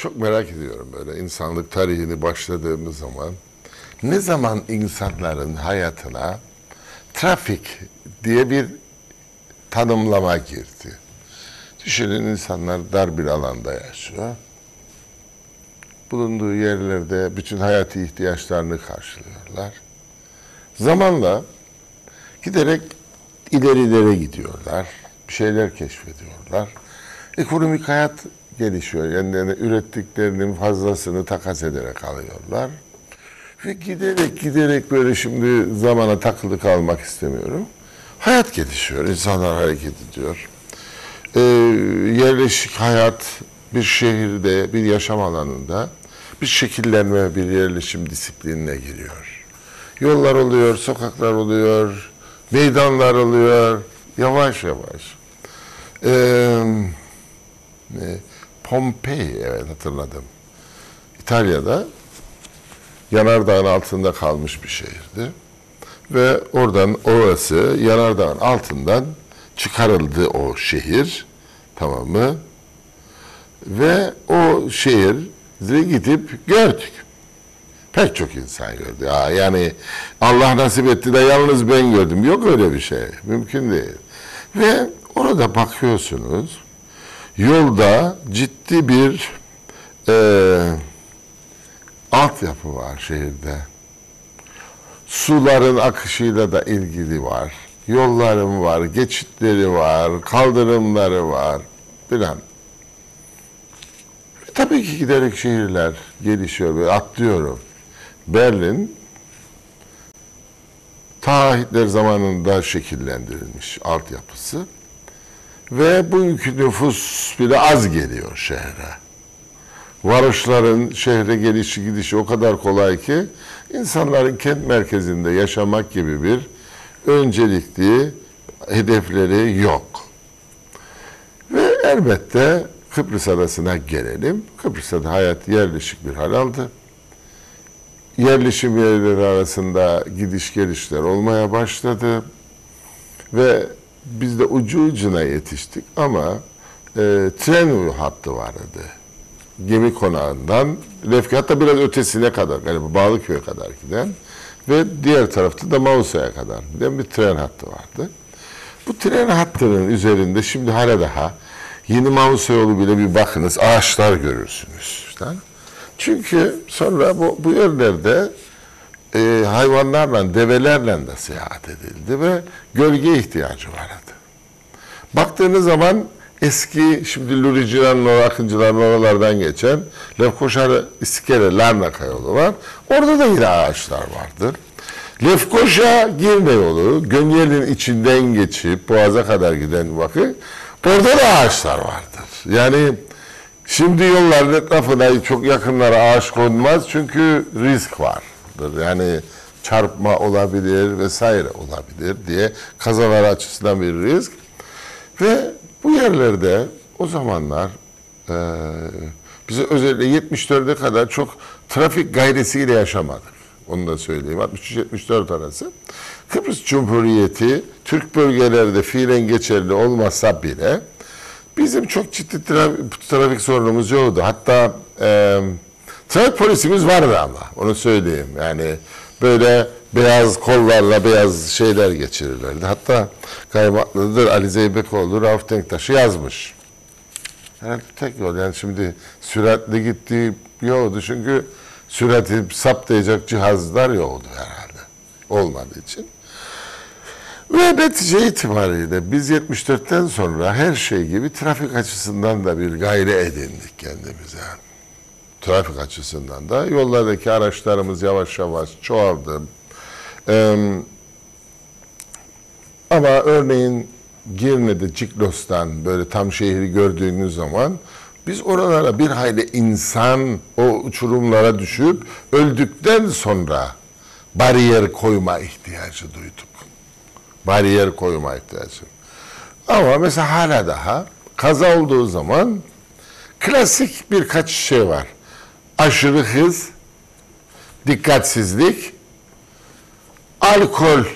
Çok merak ediyorum böyle insanlık tarihini başladığımız zaman ne zaman insanların hayatına trafik diye bir tanımlama girdi. Düşünün, insanlar dar bir alanda yaşıyor. Bulunduğu yerlerde bütün hayati ihtiyaçlarını karşılıyorlar. Zamanla giderek ilerilere gidiyorlar. Bir şeyler keşfediyorlar. Ekonomik hayat gelişiyor. Yani ürettiklerinin fazlasını takas ederek alıyorlar. Ve giderek böyle, şimdi zamana takılı kalmak istemiyorum. Hayat gelişiyor. İnsanlar hareket ediyor. Yerleşik hayat bir şehirde, bir yaşam alanında bir şekillenme, bir yerleşim disiplinine giriyor. Yollar oluyor, sokaklar oluyor, meydanlar oluyor. Yavaş yavaş. Pompei, evet hatırladım. İtalya'da yanardağın altında kalmış bir şehirdi. Ve orası yanardağın altından çıkarıldı o şehir, tamam mı? Ve o şehri gidip gördük. Pek çok insan gördü. Yani Allah nasip etti de yalnız ben gördüm. Yok öyle bir şey. Mümkün değil. Ve orada bakıyorsunuz, yolda ciddi bir altyapı var şehirde. Suların akışıyla da ilgili var. Yollarım var, geçitleri var, kaldırımları var filan. Tabii ki giderek şehirler gelişiyor ve atlıyorum. Berlin ta zamanında şekillendirilmiş altyapısı ve bugünkü nüfus bile az geliyor şehre. Varoşların şehre gelişi gidişi o kadar kolay ki insanların kent merkezinde yaşamak gibi bir öncelikli hedefleri yok. Ve elbette Kıbrıs Adası'na gelelim. Kıbrıs'ta da hayat yerleşik bir hal aldı. Yerleşim yerleri arasında gidiş gelişler olmaya başladı. Ve biz de ucu ucuna yetiştik ama tren hattı vardı. Gemi konağından Lefkat'ta biraz ötesine kadar, yani Bağlıköy'e kadar giden ve diğer tarafta da Mausa'ya kadar giden bir tren hattı vardı. Bu tren hattının üzerinde şimdi hala daha yeni Mausa yolu bile bir bakınız, ağaçlar görürsünüz. İşte. Çünkü sonra bu yerlerde hayvanlarla, develerle de seyahat edildi ve gölge ihtiyacı vardı. Baktığınız zaman eski, şimdi Lurici'nin, Akıncıların oralardan geçen Lefkoşa İskele Larnaka yolu var. Orada da yine ağaçlar vardır. Lefkoşa Girne yolu, Gönyel'in içinden geçip Boğaz'a kadar giden bakın, orada da ağaçlar vardır. Yani şimdi yolların etrafına çok yakınlara ağaç konmaz çünkü risk vardır. Yani çarpma olabilir vesaire olabilir diye, kazalar açısından bir risk. Ve bu yerlerde o zamanlar bize özellikle 74'e kadar çok trafik gayresiyle yaşamadık. Onu da söyleyeyim. 63-74 arası. Kıbrıs Cumhuriyeti Türk bölgelerde fiilen geçerli olmasa bile bizim çok ciddi trafik sorunumuz yoktu. Hatta trafik polisimiz vardı ama onu söyleyeyim. Yani böyle beyaz kollarla beyaz şeyler geçirirlerdi. Hatta kaymaklıdır Ali Zeybekoğlu Rauf Denktaş'ı yazmış. Yani tek yol, yani şimdi süratli gittiği yoktu çünkü sürati saptayacak cihazlar yoktu herhalde. Olmadığı için. Ve netice itibariyle biz 74'ten sonra her şey gibi trafik açısından da bir gayre edindik kendimize. Trafik açısından da yollardaki araçlarımız yavaş yavaş çoğaldı. Ama örneğin Girne'de Ciklos'tan böyle tam şehri gördüğünüz zaman biz oralara bir hayli insan o uçurumlara düşüp öldükten sonra bariyer koyma ihtiyacı duyduk. Bariyer koyma ihtiyacı. Ama mesela hala daha kaza olduğu zaman klasik birkaç şey var. Aşırı hız, dikkatsizlik, alkol.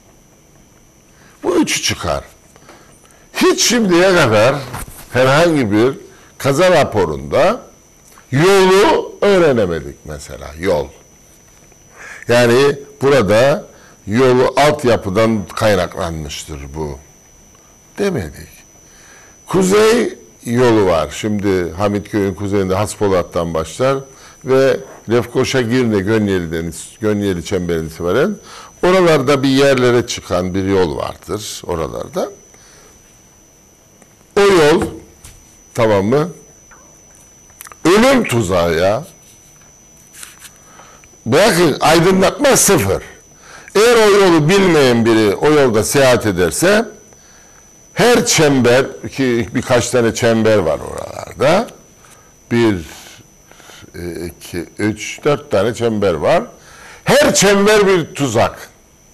Bu üçü çıkar. Hiç şimdiye kadar herhangi bir kaza raporunda Yolu öğrenemedik mesela, yol. Yani burada yolu altyapıdan kaynaklanmıştır bu demedik. Kuzey yolu var. Şimdi Hamitköy'ün kuzeyinde Haspolat'tan başlar ve Lefkoşa, Girne, Gönyeli çemberinden itibaren oralarda bir yerlere çıkan bir yol vardır oralarda. O yol, tamam mı? Ölüm tuzağı ya. Bırakın aydınlatma sıfır. Eğer o yolu bilmeyen biri o yolda seyahat ederse her çember, ki birkaç tane çember var oralarda. 1, 2, 3, 4 tane çember var. Her çember bir tuzak.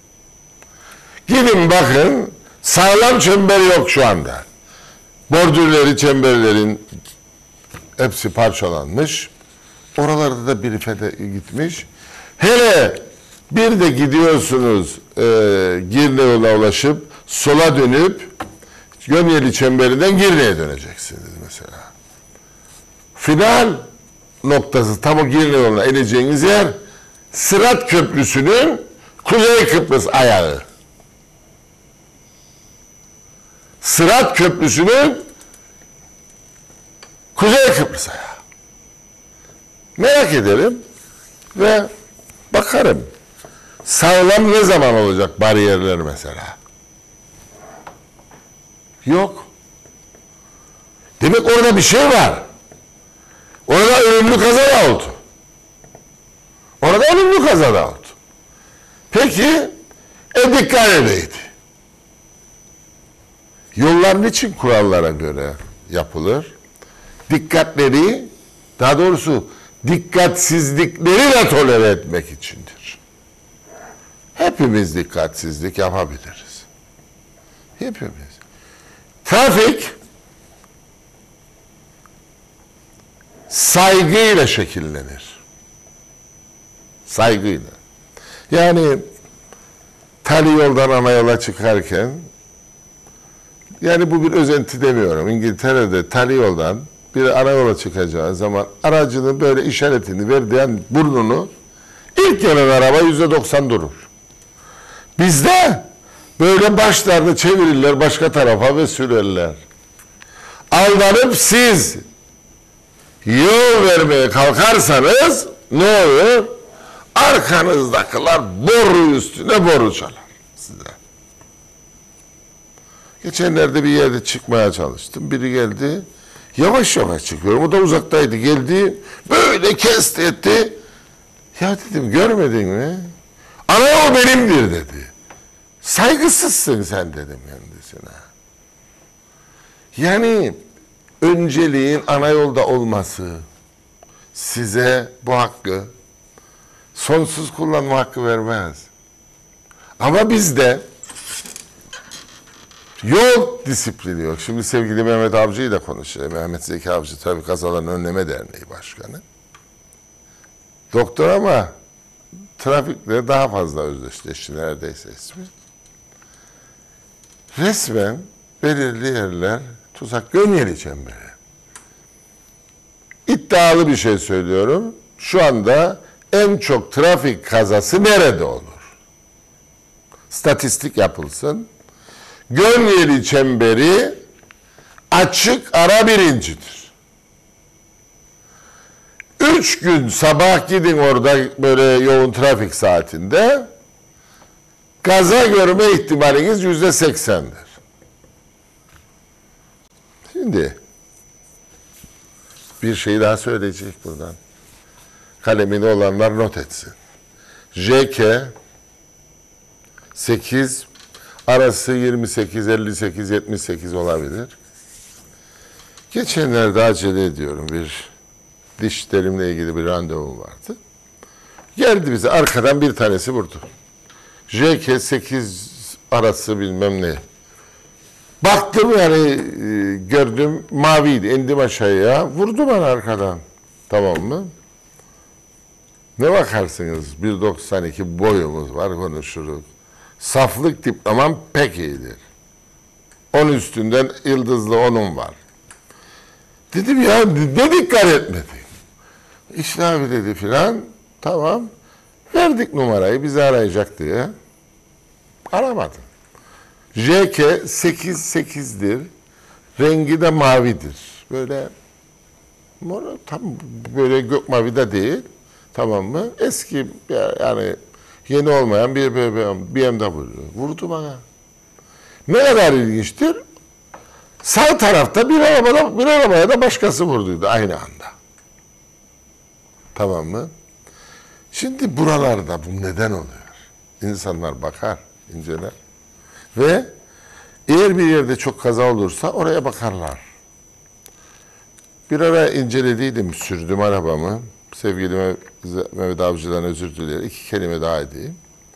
Gidin bakın, sağlam çember yok şu anda. Bordürleri, çemberlerin hepsi parçalanmış. Oralarda da biri gitmiş. Hele bir de gidiyorsunuz Girne yoluna ulaşıp sola dönüp Gönyeli çemberinden Girne'ye döneceksiniz mesela. Final noktası tam o Girne yoluna ineceğiniz yer Sırat Köprüsü'nün Kuzey Kıbrıs ayağı. Sırat Köprüsü'nün Kuzey Kıbrıs ayağı. Merak ederim ve bakarım. Sağlam ne zaman olacak bariyerler mesela? Yok. Demek orada bir şey var. Orada ölümlü kaza da oldu. Orada ölümlü kaza da oldu. Peki, dikkat edeydi. Yollar niçin kurallara göre yapılır? Dikkatleri, daha doğrusu dikkatsizlikleri de tolere etmek içindir. Hepimiz dikkatsizlik yapabiliriz. Hepimiz. Trafik saygıyla şekillenir. Saygıyla. Yani tali yoldan ana yola çıkarken, yani bu bir özenti demiyorum. İngiltere'de tali yoldan bir ana yola çıkacağı zaman aracının böyle işaretini verdiğin burnunu ilk gelen araba %90 durur. Bizde böyle başlarını çevirirler başka tarafa ve sürerler. Aldanıp siz yol vermeye kalkarsanız ne olur? Arkanızdakiler boru üstüne boru çalar size. Geçenlerde bir yerde çıkmaya çalıştım. Biri geldi. Yavaş yavaş çıkıyorum. O da uzaktaydı. Geldi. Böyle kesti etti. Ya dedim, görmedin mi? Ana yol benimdir dedi. Saygısızsın sen dedim kendisine. Yani önceliğin ana yolda olması size bu hakkı sonsuz kullanma hakkı vermez. Ama bizde yol disiplini yok. Şimdi sevgili Mehmet Avcı'yı da konuşuyor. Mehmet Zeki Avcı Trafik Kazalarını Önleme Derneği Başkanı. Doktor ama trafikle daha fazla özdeşleşti neredeyse ismi. Resmen belirli yerler tuzak, Gönyeli çemberi. İddialı bir şey söylüyorum. Şu anda en çok trafik kazası nerede olur? Statistik yapılsın. Gönyeli çemberi açık ara birincidir. 3 gün sabah gidin orada böyle yoğun trafik saatinde kaza görme ihtimaliniz %80'dir. Şimdi bir şey daha söyleyecek buradan. Kaleminde olanlar not etsin. JK 8 arası 28, 58, 78 olabilir. Geçenlerde acele ediyorum. Bir dişlerimle ilgili bir randevum vardı. Geldi bize arkadan bir tanesi vurdu. JK 8 arası bilmem ne. Baktım yani gördüm maviydi. İndim aşağıya. Vurdu bana arkadan. Tamam mı? Ne bakarsınız? 1.92 boyumuz var, konuşuruz. Saflık diplomam pek iyidir. 10 üstünden yıldızlı 10'um var. Dedim ya ne dikkat etmedin? İşte abi dedi filan. Tamam. Verdik numarayı bizi arayacak diye. Aramadı. JK 88'dir. Rengi de mavidir. Böyle mor, tam böyle gök mavi de değil. Tamam mı? Eski yani yeni olmayan bir BMW vurdu bana. Ne kadar ilginçtir. Sağ tarafta bir arabaya da başkası vurduydu aynı anda. Tamam mı? Şimdi buralarda bu neden oluyor? İnsanlar bakar, inceler. Ve eğer bir yerde çok kaza olursa oraya bakarlar. Bir ara incelediydim, sürdüm arabamı. Sevgili Mehmet Avcı'dan özür dilerim. 2 kelime daha edeyim.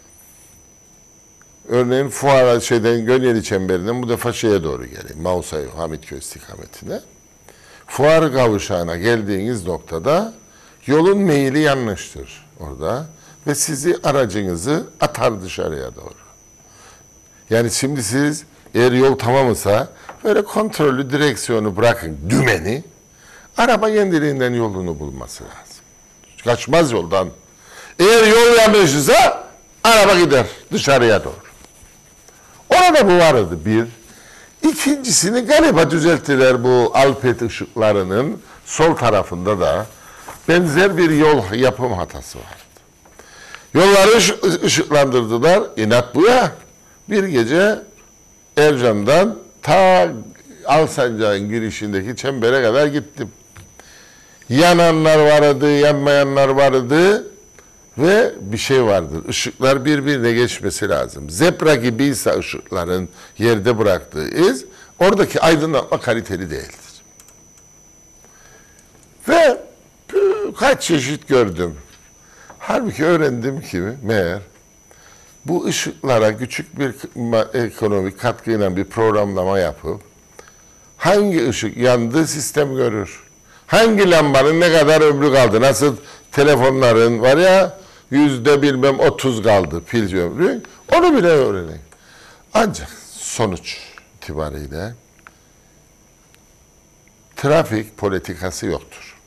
Örneğin Fuara Gönyeli Çemberi'nden bu defa şeye doğru geleyim. Mausayu, Hamitköy istikametine. Fuar kavşağına geldiğiniz noktada yolun meyili yanlıştır orada. Ve sizi aracınızı atar dışarıya doğru. Yani şimdi siz eğer yol tamam ise böyle kontrollü direksiyonu bırakın, dümeni. Araba kendiliğinden yolunu bulması lazım. Kaçmaz yoldan. Eğer yol yanlışsa araba gider dışarıya doğru. Orada bu vardı bir. İkincisini galiba düzelttiler, bu Alpet ışıklarının sol tarafında da benzer bir yol yapım hatası vardı. Yolları ışıklandırdılar. İnat bu ya. Bir gece Ercan'dan ta Alsancak'ın girişindeki çembere kadar gittim. Yananlar vardı, yanmayanlar vardı ve bir şey vardır. Işıklar birbirine geçmesi lazım. Zebra gibiyse ışıkların yerde bıraktığı iz, oradaki aydınlatma kaliteli değildir. Ve kaç çeşit gördüm. Halbuki öğrendim ki meğer bu ışıklara küçük bir ekonomik katkıyla bir programlama yapıp hangi ışık yandı sistem görür. Hangi lambanın ne kadar ömrü kaldı? Nasıl telefonların var ya %30 kaldı pil ömrü. Onu bile öğrenin. Ancak sonuç itibariyle trafik politikası yoktur.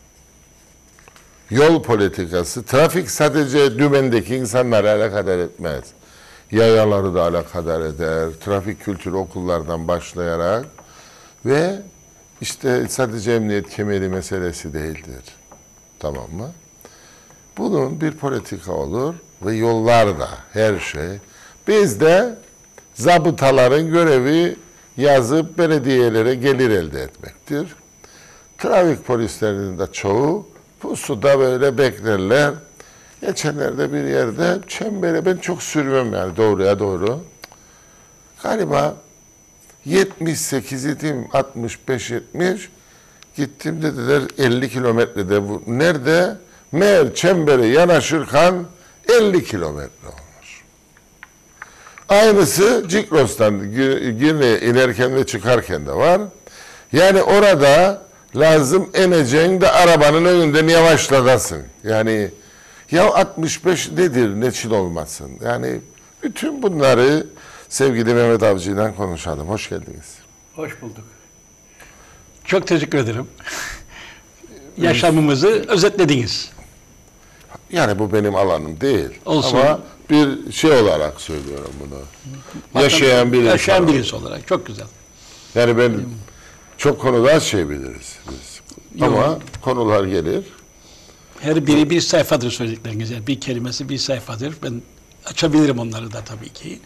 Yol politikası, trafik sadece dümendeki insanları alakadar etmez. Yayaları da alakadar eder. Trafik kültürü okullardan başlayarak ve işte sadece emniyet kemeri meselesi değildir. Tamam mı? Bunun bir politika olur ve yollarda her şey. Bizde zabıtaların görevi yazıp belediyelere gelir elde etmektir. Trafik polislerinin de çoğu pusuda böyle beklerler. Geçenlerde bir yerde çembere ben çok sürmem yani doğruya doğru. Galiba 78 idim, 65-70 gittim dediler 50 kilometrede bu. Nerede? Meğer çembere yanaşırken 50 kilometre olmuş. Aynısı Cikros'tan Girne'ye inerken ve çıkarken de var. Yani orada lazım ineceğin de arabanın önünden yavaşladasın. Yani ya 65 nedir, neçin olmasın? Yani bütün bunları sevgili Mehmet Avcı'yla konuşalım. Hoş geldiniz. Hoş bulduk. Çok teşekkür ederim. Yaşamımızı özetlediniz. Yani bu benim alanım değil. Olsun. Ama bir şey olarak söylüyorum bunu. Yaşayan birisi olarak. Çok güzel. Yani ben çok konuda az şey biliriz biz. Ama konular gelir. Her biri bir sayfadır söyledikleriniz. Yani bir kelimesi bir sayfadır. Ben açabilirim onları da tabii ki.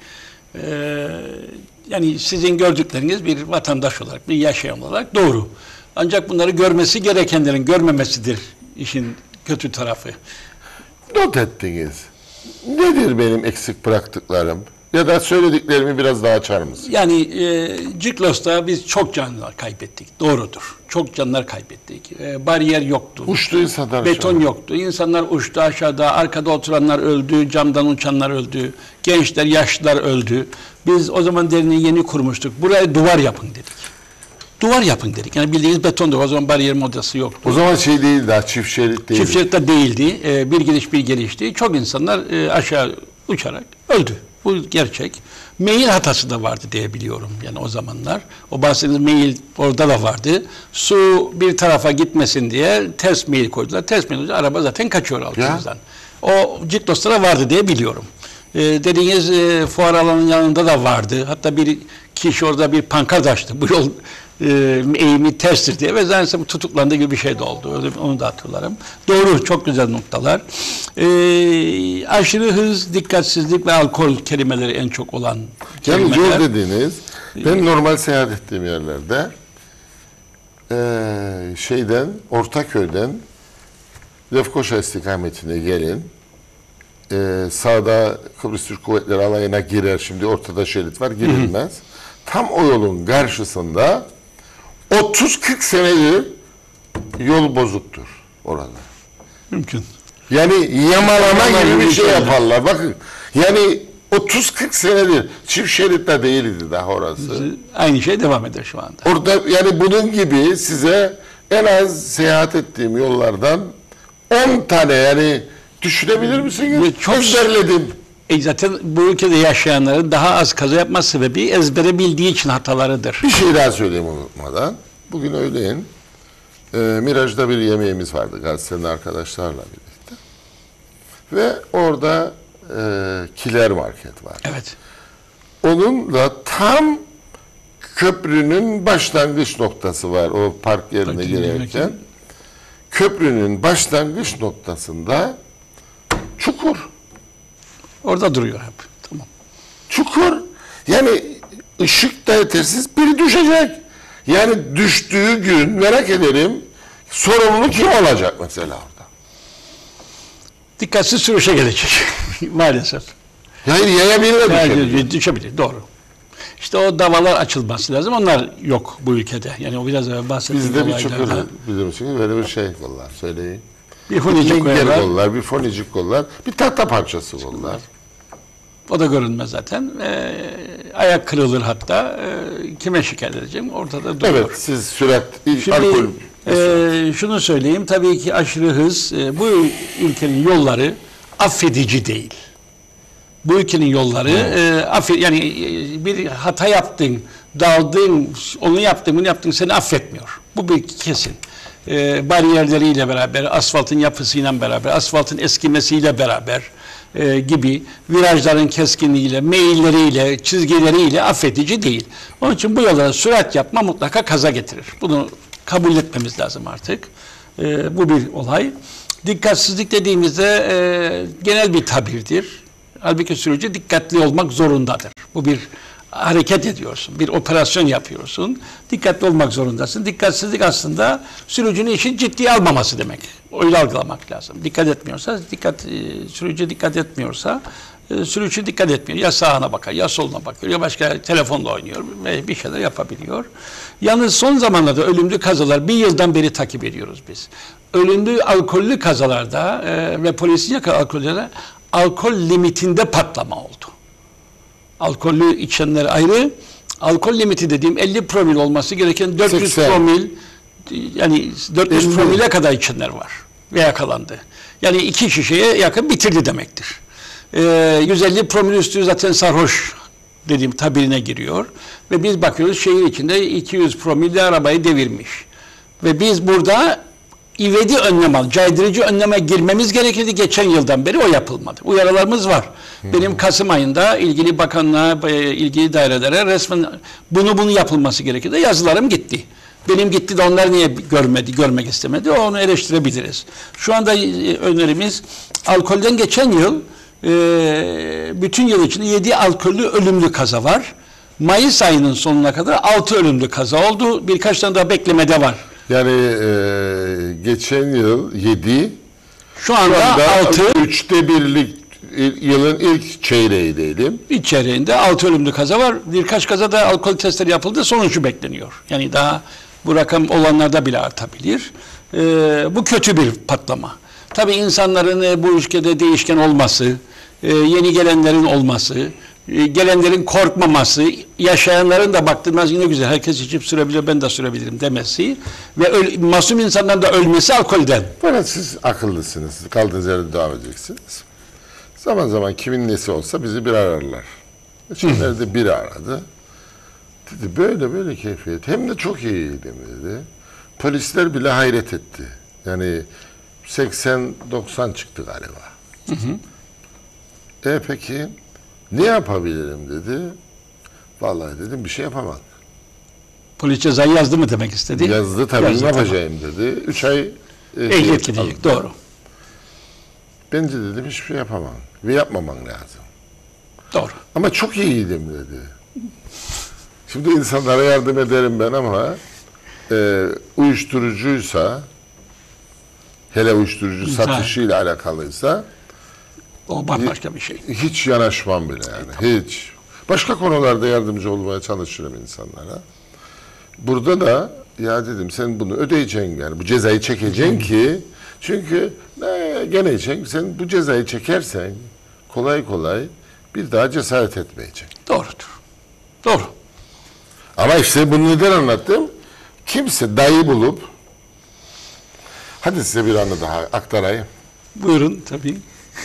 Yani sizin gördükleriniz bir vatandaş olarak, bir yaşayan olarak doğru. Ancak bunları görmesi gerekenlerin görmemesidir işin kötü tarafı. Not ettiniz. Nedir benim eksik bıraktıklarım? Ya da söylediklerimi biraz daha açar mısın? Yani Ciklos'ta biz çok canlar kaybettik. Doğrudur. Çok canlar kaybettik. Bariyer yoktu. Uçtu insanlar. Beton yoktu. İnsanlar uçtu aşağıda. Arkada oturanlar öldü. Camdan uçanlar öldü. Gençler, yaşlılar öldü. Biz o zaman derneği yeni kurmuştuk. Buraya duvar yapın dedik. Duvar yapın dedik. Yani bildiğiniz betondu. O zaman bariyer modası yoktu. O zaman şey değil daha çift şerit değil. Çift şerit de değildi. Bir gidiş bir gelişti. Çok insanlar aşağı uçarak öldü. Bu gerçek. Mail hatası da vardı diye biliyorum yani o zamanlar. O bahsettiğiniz mail orada da vardı. Su bir tarafa gitmesin diye ters mail koydular. Ters mail koyunca araba zaten kaçıyor altımızdan. O CİKDOS'ta da vardı diye biliyorum. Dediğiniz fuar alanının yanında da vardı. Hatta bir kişi orada bir pankart açtı. Bu yol eğimi terstir diye ve zannedersem tutuklandığı gibi bir şey de oldu. Öyle, onu da hatırlarım. Doğru, çok güzel noktalar. Aşırı hız, dikkatsizlik ve alkol kelimeleri en çok olan Yani kelimeler. yol dediğiniz, ben normal seyahat ettiğim yerlerde Ortaköy'den Lefkoşa istikametine gelin. Sağda Kıbrıs Türk Kuvvetleri Alayı'na girer. Şimdi ortada şerit var, girilmez. Tam o yolun karşısında 30-40 senedir yol bozuktur orada. Mümkün. Yani yamalama gibi bir şey Yamalama. yaparlar. Bakın yani 30-40 senedir çift şeritte değildi daha orası. Aynı şey devam eder şu anda. Orada yani bunun gibi size en az seyahat ettiğim yollardan 10 tane yani düşünebilir misiniz? Çok ezberledim. Zaten bu ülkede yaşayanların daha az kaza yapma sebebi ezbere bildiği için hatalarıdır. Bir şey daha söyleyeyim unutmadan. Bugün öğleyin Miraç'ta bir yemeğimiz vardı gazetenin arkadaşlarla birlikte. Ve orada Kiler Market var. Evet. Onun da tam köprünün başlangıç noktası var. O park yerine Park girerken. girerken. Köprünün başlangıç noktasında çukur. Orada duruyor hep. Tamam. Çukur. Yani ışık da yetersiz, biri düşecek. Yani düştüğü gün merak ederim sorumlu kim olacak mesela orada? Dikkatsiz sürüşe gelecek. Maalesef. Yani yayabilir mi? Yani düşebilir. Doğru. İşte o davalar açılması lazım. Onlar yok bu ülkede. Yani o biraz evvel bahsettiğim Bizde bir olaylarda. çukur, bizim için böyle bir şey kollar, söyleyin. Bir funicik Linger koyarlar. kollar, bir fonicik kollar, bir tahta parçası kollar. O da görünmez zaten. Ayak kırılır hatta. Kime şikayet edeceğim? Ortada duruyor. Evet, siz sürat, Şimdi alkol... şunu söyleyeyim. Tabii ki aşırı hız bu ülkenin yolları affedici değil. Bu ülkenin yolları yani bir hata yaptın, daldın, onu yaptın, bunu yaptın seni affetmiyor. Bu bir kesin. Bariyerleriyle beraber, asfaltın yapısıyla beraber, asfaltın eskimesiyle beraber gibi virajların keskinliğiyle, meyilleriyle, çizgileriyle affedici değil. Onun için bu yollara sürat yapma mutlaka kaza getirir. Bunu kabul etmemiz lazım artık. Bu bir olay. Dikkatsizlik dediğimizde genel bir tabirdir. Halbuki sürücü dikkatli olmak zorundadır. Bu bir hareket ediyorsun, bir operasyon yapıyorsun. Dikkatli olmak zorundasın. Dikkatsizlik aslında sürücünün işi ciddiye almaması demek. Öyle algılamak lazım. Dikkat etmiyorsa, sürücü dikkat etmiyorsa, sürücü dikkat etmiyor. Ya sağına bakar, ya soluna bakıyor, ya başka telefonla oynuyor, bir şeyler yapabiliyor. Yalnız son zamanlarda ölümlü kazalar, bir yıldan beri takip ediyoruz biz. Ölümlü alkollü kazalarda ve polisin yakaladığı alkollerde alkol limitinde patlama oldu. Alkollü içenler ayrı, alkol limiti dediğim 50 promil olması gereken 400 80. promil, yani 400 promile kadar içenler var ve yakalandı. Yani 2 şişeye yakın bitirdi demektir. 150 promil üstü zaten sarhoş dediğim tabirine giriyor ve biz bakıyoruz şehir içinde 200 promille arabayı devirmiş. Ve biz burada ivedi önlem caydırıcı önleme girmemiz gerekirdi. Geçen yıldan beri o yapılmadı. Uyarılarımız var. Benim Kasım ayında ilgili bakanlığa, ilgili dairelere resmen bunu yapılması gerekirdi. Yazılarım gitti. Benim gitti de onlar niye görmek istemedi? Onu eleştirebiliriz. Şu anda önerimiz alkolden geçen yıl bütün yıl içinde 7 alkollü ölümlü kaza var. Mayıs ayının sonuna kadar 6 ölümlü kaza oldu. Birkaç tane daha beklemede var. Yani geçen yıl 7, Şu anda 6, 3'te birlik yılın ilk çeyreği diyelim. İlk çeyreğinde 6 ölümlü kaza var. Birkaç kazada alkol testleri yapıldı. Sonucu bekleniyor. Yani daha bu rakam olanlarda bile artabilir. Bu kötü bir patlama. Tabii insanların bu ülkede değişken olması, yeni gelenlerin olması, gelenlerin korkmaması, yaşayanların da baktığımız yine güzel, herkes içip sürebilir, ben de sürebilirim demesi ve masum insanların da ölmesi alkolden. Fakat siz akıllısınız. Kaldığınız yerde devam edeceksiniz. Zaman zaman kimin nesi olsa bizi bir ararlar. Geçenlerde biri aradı. Dedi böyle böyle keyfiyet. Hem de çok iyiydim dedi. Polisler bile hayret etti. Yani 80-90 çıktı galiba. Peki ne yapabilirim dedi. Vallahi dedim bir şey yapamam. Polis cezayı yazdı mı demek istedi? Yazdı tabii Yazdı, ne yapacağım dedi. 3 ay ehliyet gidecek. Doğru. Bence dedim hiçbir şey yapamam. Ve yapmaman lazım. Doğru. Ama çok iyiydim dedi. Şimdi insanlara yardım ederim ben ama uyuşturucuysa, hele uyuşturucu satışıyla alakalıysa O bambaşka bir şey. hiç yanaşmam bile yani. Hiç. Başka konularda yardımcı olmaya çalışırım insanlara. Burada da ya dedim sen bunu ödeyeceksin yani bu cezayı çekeceksin ki çünkü gene sen bu cezayı çekersen kolay kolay bir daha cesaret etmeyeceksin. Doğrudur. Doğru. Ama işte bunu neden anlattım? Kimse dayı bulup hadi size bir anı daha aktarayım. Buyurun tabii.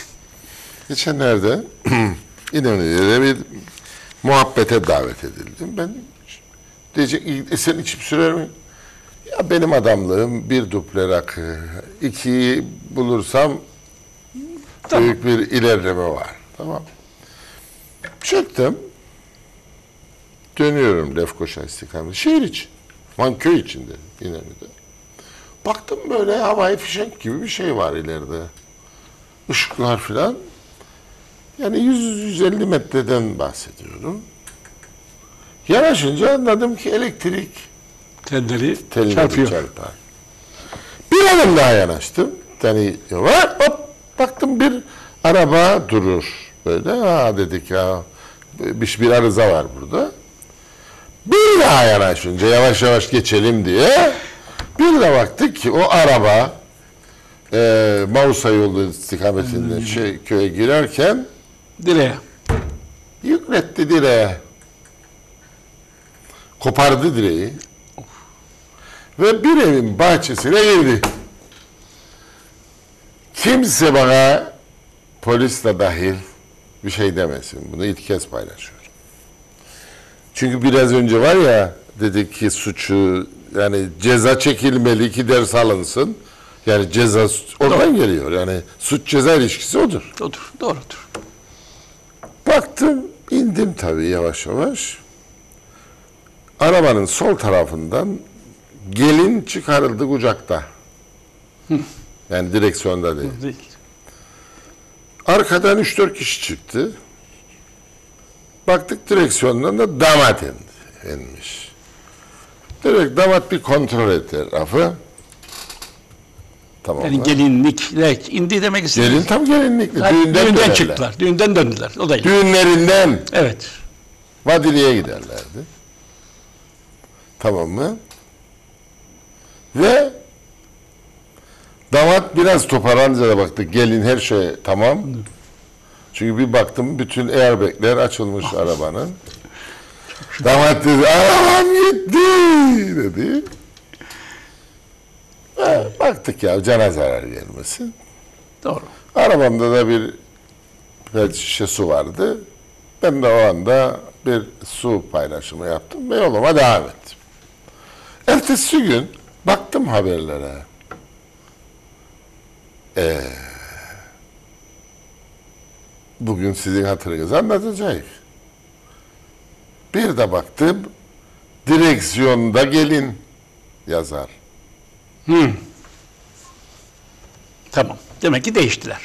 Geçenlerde İnönü'de bir muhabbete davet edildim. Ben diyecek sen içip sürer mi? Ya benim adamlığım bir duble rakı, 2'yi bulursam Tamam. büyük bir ilerleme var. Tamam. Çıktım. Dönüyorum Lefkoşa istikametine. Şehir içi. Köy içinde İnönü'de. Baktım böyle havai fişek gibi bir şey var ileride. Işıklar filan. Yani 100-150 metreden bahsediyorum. Yanaşınca anladım ki elektrik Telleri telleri çarpıyor. çarpar. Bir adım daha yanaştım. Yani hop baktım bir araba durur. Böyle dedik ya bir arıza var burada. Bir daha yanaşınca yavaş yavaş geçelim diye bir de baktık ki o araba Mausa yolu istikametinde köye girerken Direğe. yükletti direğe. Kopardı direği. Ve bir evin bahçesine girdi. Kimse bana polis de dahil bir şey demesin. Bunu ilk kez paylaşıyorum. Çünkü biraz önce var ya dedik ki suçu yani ceza çekilmeli ki ders alınsın. Yani ceza oradan geliyor. Yani suç ceza ilişkisi odur. Odur. Doğrudur. Baktım indim tabii yavaş yavaş. Arabanın sol tarafından gelin çıkarıldı kucakta. Yani direksiyonda değil. Değil. Arkadan 3-4 kişi çıktı. Baktık direksiyondan da damat inmiş. Direkt damat bir kontrol etti etrafı. Tamam Yani mı? gelinlikle indi demek istedim. Gelin tam gelinlikli. Yani Düğünden düğünden dönerler. çıktılar. Düğünden döndüler. O da iyi. Düğünlerinden Evet. Vadili'ye giderlerdi. Tamam mı? Ve damat biraz toparlanınca da baktık. Gelin her şey tamam. Çünkü bir baktım bütün airbagler açılmış arabanın. Damat dedi arabam gitti dedi. Baktık ya cana zarar gelmesin. Doğru. Arabamda da bir pet şişe su vardı. Ben de o anda bir su paylaşımı yaptım ve yoluma devam ettim. Ertesi gün baktım haberlere. Bugün sizin hatırınızı anlatacağız. Bir de baktım direksiyonda gelin yazar. Tamam. Demek ki değiştiler.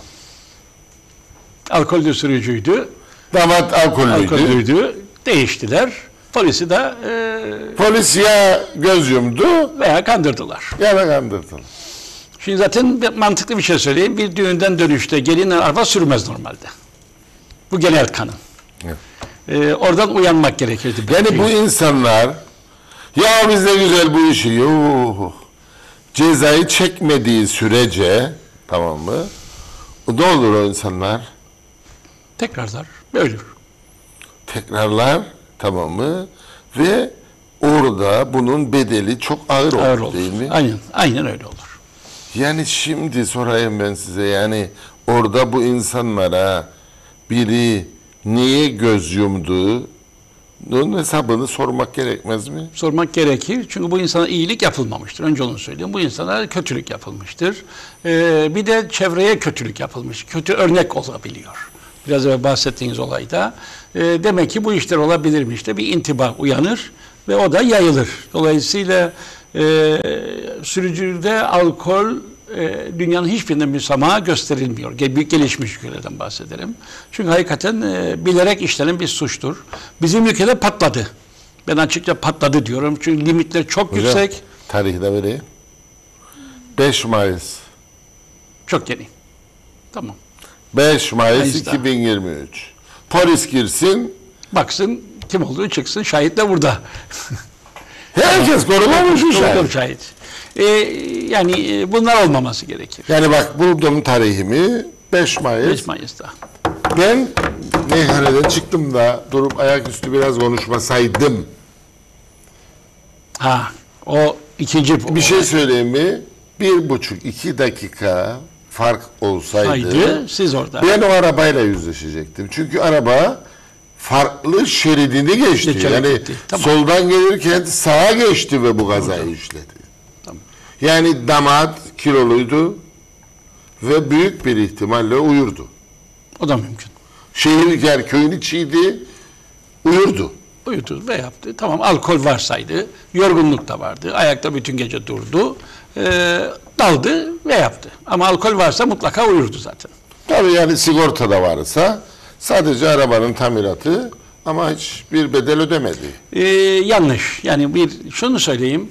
Alkollü sürücüydü. Damat alkollüydü. Alkollüydü. Değiştiler. Polisi de Polis ya göz yumdu veya kandırdılar. ya da kandırdılar. Şimdi zaten mantıklı bir şey söyleyeyim. Bir düğünden dönüşte gelin araba sürmez normalde. Bu genel kanun. Evet. Oradan uyanmak gerekirdi. Yani bu insanlar ya biz ne güzel bu işi yuh, cezayı çekmediği sürece tamam mı? Ne olur o insanlar? Tekrarlar. Ölür. Tekrarlar tamam mı? Ve orada bunun bedeli çok ağır Ağır olur olur. değil mi? Aynen. Aynen öyle olur. Yani şimdi sorayım ben size yani orada bu insanlara biri niye göz yumduğunun hesabını sormak gerekmez mi? Sormak gerekir. Çünkü bu insana iyilik yapılmamıştır. Önce onu söyleyeyim. Bu insana kötülük yapılmıştır. Bir de çevreye kötülük yapılmış. Kötü örnek olabiliyor. Biraz evvel bahsettiğiniz olayda. Demek ki bu işler olabilirmiş de bir intiba uyanır ve o da yayılır. Dolayısıyla sürücüde alkol dünyanın hiçbirinde müsamaha gösterilmiyor. Büyük gelişmiş ülkelerden bahsederim. Çünkü hakikaten bilerek işlenen bir suçtur. Bizim ülkede patladı. Ben açıkça patladı diyorum. Çünkü limitler çok Hocam, yüksek. tarihi de vereyim. 5 Mayıs. Çok yeni. Tamam. 5 Mayıs Mayıs'ta. 2023. Polis girsin. Baksın kim olduğu çıksın. Şahit de burada. Herkes korumamış mı Şahit. şahit? Yani bunlar olmaması gerekir. Yani bak buldum tarihimi 5 Mayıs. 5 Mayıs'ta. Ben meyhaneden çıktım da durup ayaküstü biraz konuşmasaydım. Ha, o ikinci Bir şey söyleyeyim mi? 1,5-2 dakika fark olsaydı olsaydı siz orada. ben o arabayla yüzleşecektim. Çünkü araba farklı şeridini geçti. Geçerek Yani gitti. Tamam. soldan gelirken sağa geçti ve bu kazayı işledi. Tamam. Yani damat kiloluydu ve büyük bir ihtimalle uyurdu. O da mümkün. Şehir yani köyün içiydi, uyurdu. Uyudu ve yaptı. Tamam, alkol varsaydı, yorgunluk da vardı. Ayakta bütün gece durdu. Daldı ve yaptı. Ama alkol varsa mutlaka uyurdu zaten. Tabii yani sigorta da varsa sadece arabanın tamiratı ama hiçbir bedel ödemedi. Yanlış. Yani şunu söyleyeyim.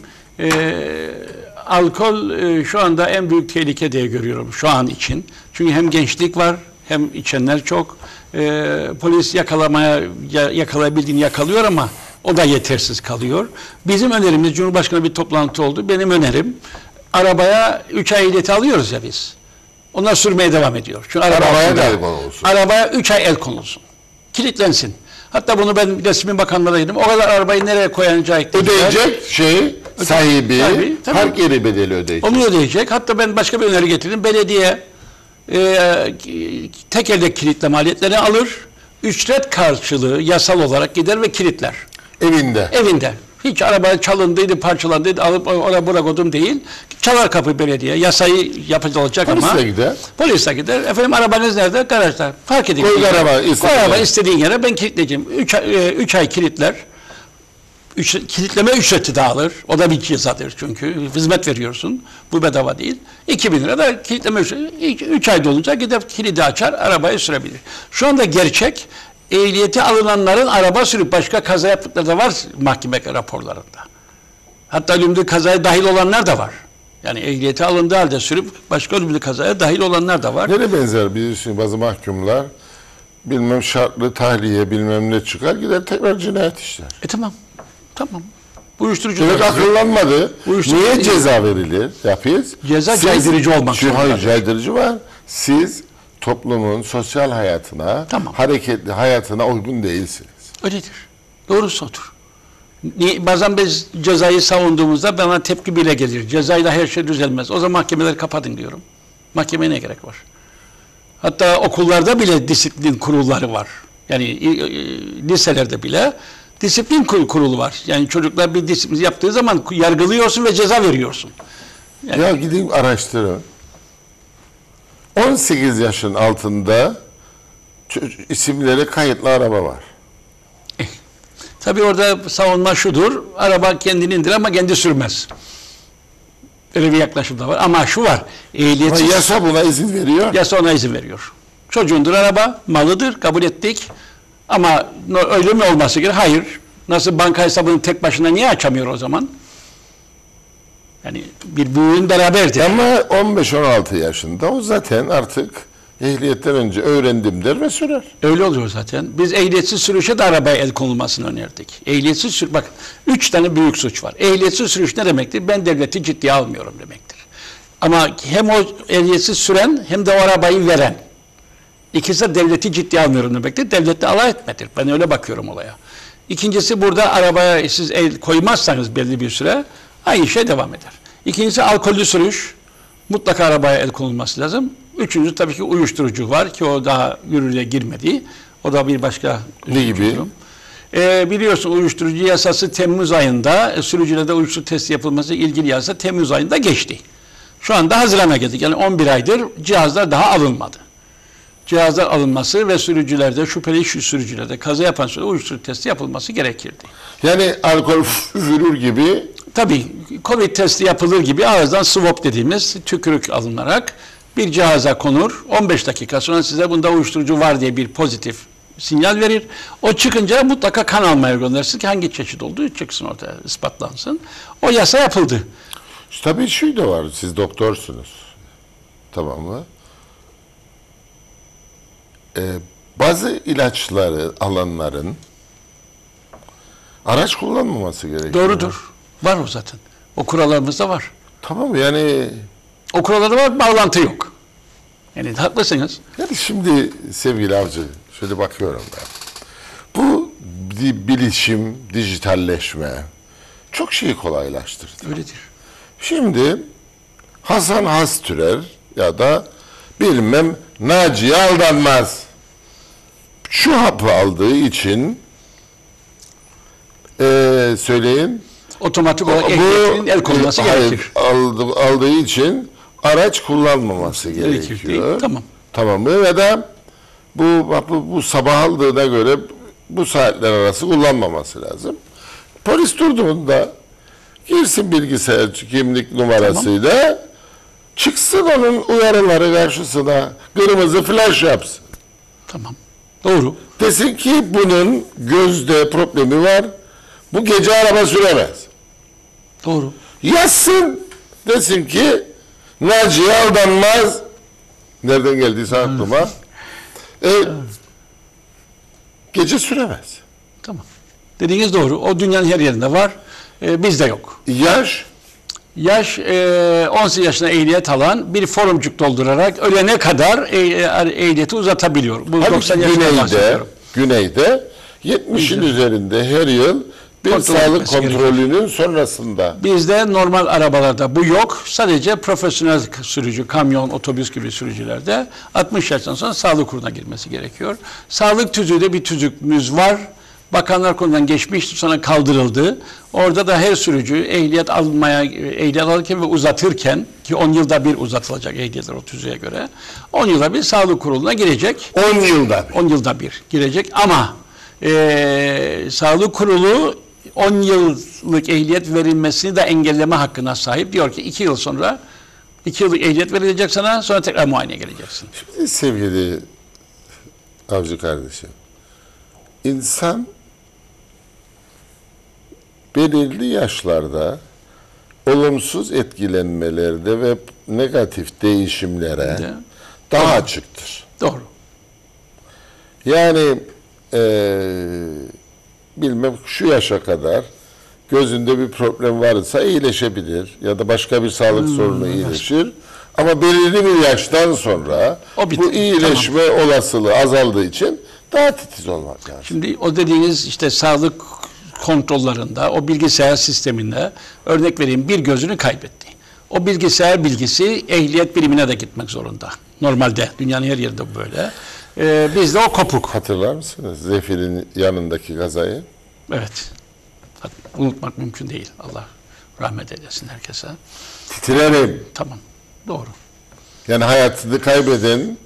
Alkol şu anda en büyük tehlike diye görüyorum şu an için. Çünkü hem gençlik var hem içenler çok. Polis yakalayabildiğini yakalıyor ama o da yetersiz kalıyor. Bizim önerimiz, Cumhurbaşkanı bir toplantı oldu. Benim önerim, arabaya 3 ay ehliyeti alıyoruz ya biz. Onlar sürmeye devam ediyor. Çünkü Arabaya da el konulsun. Arabaya 3 ay el konulsun. Kilitlensin. Hatta bunu ben resmi bakanlara dedim. O kadar arabayı nereye koyacak? Ödeyecek sahibi tabii. park yeri bedeli ödeyecek. Onu ödeyecek. Hatta ben başka bir öneri getirdim. Belediye tek elde kilitle maliyetlerini alır. Ücret karşılığı yasal olarak gider ve kilitler. Evinde. Evinde. Hiç araba çalındıydı, parçalandıydı, alıp oraya bırakıyordum değil. Çalar kapı belediye. Yasayı yapılacak ama. Polis de gider. Polis de gider. Efendim arabanız nerede? Garajda. Fark edin. Koy araba istediğin yere ben kilitleyeceğim. 3 ay kilitler. Kilitleme ücreti de alır. O da bir cezadır çünkü. Hizmet veriyorsun. Bu bedava değil. 2.000 lira da kilitleme ücreti. 3 ay dolunca gidip kilidi açar, arabayı sürebilir. Şu anda gerçek, ehliyeti alınanların araba sürüp başka kaza yaptıkları da var mahkeme raporlarında. Hatta ölümlü kazaya dahil olanlar da var. Yani ehliyeti alındığı halde sürüp başka ölümlü kazaya dahil olanlar da var. Nereye benzer biliyorsun bazı mahkumlar bilmem şartlı tahliye bilmem ne çıkar gider tekrar cinayet işler. Tamam. Tamam. Uyuşturucu. Evet akıllanmadı. Uyuşturucu Niye değil. ceza verilir? Yapıyoruz. Ceza caydırıcı olmak zorunda. Hayır caydırıcı var. Siz toplumun sosyal hayatına, Tamam. hareketli hayatına uygun değilsiniz. Öyledir. Doğrusu odur. Bazen biz cezayı savunduğumuzda bana tepki bile gelir. Cezayla her şey düzelmez. O zaman mahkemeleri kapatın diyorum. Mahkemeye ne gerek var? Hatta okullarda bile disiplin kurulları var. Yani liselerde bile disiplin kurulu var. Yani çocuklar bir disiplin yaptığı zaman yargılıyorsun ve ceza veriyorsun. Yani, Ya gidin araştırın. 18 yaşın altında isimleri kayıtlı araba var. tabii orada savunma şudur. Araba kendinindir ama kendi sürmez. Öyle bir yaklaşım da var. Ama şu var. Ama yasa buna izin veriyor. Yasa ona izin veriyor. Çocuğundur araba, malıdır, kabul ettik. Ama öyle mi olması gerekir? Hayır. Nasıl banka hesabını tek başına niye açamıyor o zaman? Yani bir büyüğün beraberdir. Ama 15-16 yaşında o zaten artık ehliyetten önce öğrendim der ve sürer. Öyle oluyor zaten. Biz ehliyetsiz sürüşe de arabaya el konulmasını önerdik. Ehliyetsiz sürüş, bak 3 tane büyük suç var. Ehliyetsiz sürüş ne demektir? Ben devleti ciddiye almıyorum demektir. Ama hem o ehliyetsiz süren hem de o arabayı veren. İkisi de devleti ciddiye almıyorum demektir. Devlette alay etmedir. Ben öyle bakıyorum olaya. İkincisi burada arabaya siz el koymazsanız belli bir süre aynı şey devam eder. İkincisi alkollü sürüş. Mutlaka arabaya el konulması lazım. Üçüncü tabii ki uyuşturucu var ki o daha yürürlüğe girmedi. O da bir başka Ne gibi? durum. Biliyorsun uyuşturucu yasası Temmuz ayında, sürücülerde uyuşturucu testi yapılması ilgili yasa Temmuz ayında geçti. Şu anda Haziran'a geldik. Yani 11 aydır cihazlar daha alınmadı. Cihazlar alınması ve sürücülerde, şüpheli sürücülerde, kaza yapan sürücülerde uyuşturucu testi yapılması gerekirdi. Yani alkol üfürür gibi. Tabii Covid testi yapılır gibi ağızdan swab dediğimiz tükürük alınarak bir cihaza konur. 15 dakika sonra size bunda uyuşturucu var diye bir pozitif sinyal verir. O çıkınca mutlaka kan almaya göndersin ki hangi çeşit olduğu çıksın ortaya, ispatlansın. O yasa yapıldı. Tabii şey de var, siz doktorsunuz. Tamam mı? Bazı ilaçları alanların araç kullanmaması gerekiyor. Doğrudur. Var o zaten. O kurallarımızda var. Tamam mı? Yani O kurallarda var, bağlantı yok. Yani haklısınız. şimdi sevgili avcı, şöyle bakıyorum ben. Bu bilişim, dijitalleşme çok şeyi kolaylaştırdı. Öyledir. Şimdi Hasan Hastürer ya da bilmem Naciye Aldanmaz şu hapı aldığı için söyleyin Otomatik olarak ehliyetinin el konulması gerekir. Aldığı için araç kullanmaması Gerekir gerekiyor. değil. Tamam. Tamam mı? Ve de bu sabah aldığına göre bu saatler arası kullanmaması lazım. Polis durduğunda girsin bilgisayar kimlik numarasıyla, çıksın onun uyarıları karşısına, kırmızı flash yapsın. Tamam. Doğru. Desin ki bunun gözde problemi var, bu gece araba süremez. Doğru. Yazsın, desin ki Naciye Aldanmaz, nereden geldiyse aklıma, gece süremez. Tamam. Dediğiniz doğru. O dünyanın her yerinde var. Bizde yok. Yaş 18 yaşına ehliyet alan bir forumcuk doldurarak ölene kadar ehliyeti uzatabiliyor. Bu 90 yaşında bahsediyorum. Güneyde 70'in üzerinde her yıl bir Kontrol sağlık etmesi kontrolünün sonrasında. Bizde normal arabalarda bu yok. Sadece profesyonel sürücü, kamyon, otobüs gibi sürücülerde 60 yaştan sonra sağlık kuruluna girmesi gerekiyor. Sağlık tüzüğü bir tüzüğümüz var. Bakanlar Kurulu'ndan geçmişti, sonra kaldırıldı. Orada da her sürücü ehliyet alırken ve uzatırken, ki 10 yılda bir uzatılacak ehliyetler o tüzüğe göre, 10 yılda bir sağlık kuruluna girecek. 10 yılda bir. 10 yılda bir girecek ama sağlık kurulu 10 yıllık ehliyet verilmesini de engelleme hakkına sahip. Diyor ki 2 yıl sonra 2 yıllık ehliyet verilecek sana, sonra tekrar muayeneye geleceksin. Şimdi sevgili avcı kardeşim, insan belirli yaşlarda olumsuz etkilenmelerde ve negatif değişimlere daha açıktır. Doğru. Yani bilmem şu yaşa kadar gözünde bir problem varsa iyileşebilir ya da başka bir sağlık sorunu iyileşir. Ama belirli bir yaştan sonra bu iyileşme olasılığı azaldığı için daha titiz olmak lazım. Şimdi o dediğiniz işte sağlık kontrollerinde, o bilgisayar sisteminde örnek vereyim bir gözünü kaybetti. O bilgisayar bilgisi ehliyet birimine de gitmek zorunda. Normalde dünyanın her yerinde böyle. Bizde o kopuk. Hatırlar mısınız Zefir'in yanındaki kazayı? Evet. Unutmak mümkün değil. Allah rahmet eylesin herkese. Titrerim. Tamam. Doğru. Yani hayatını kaybedenin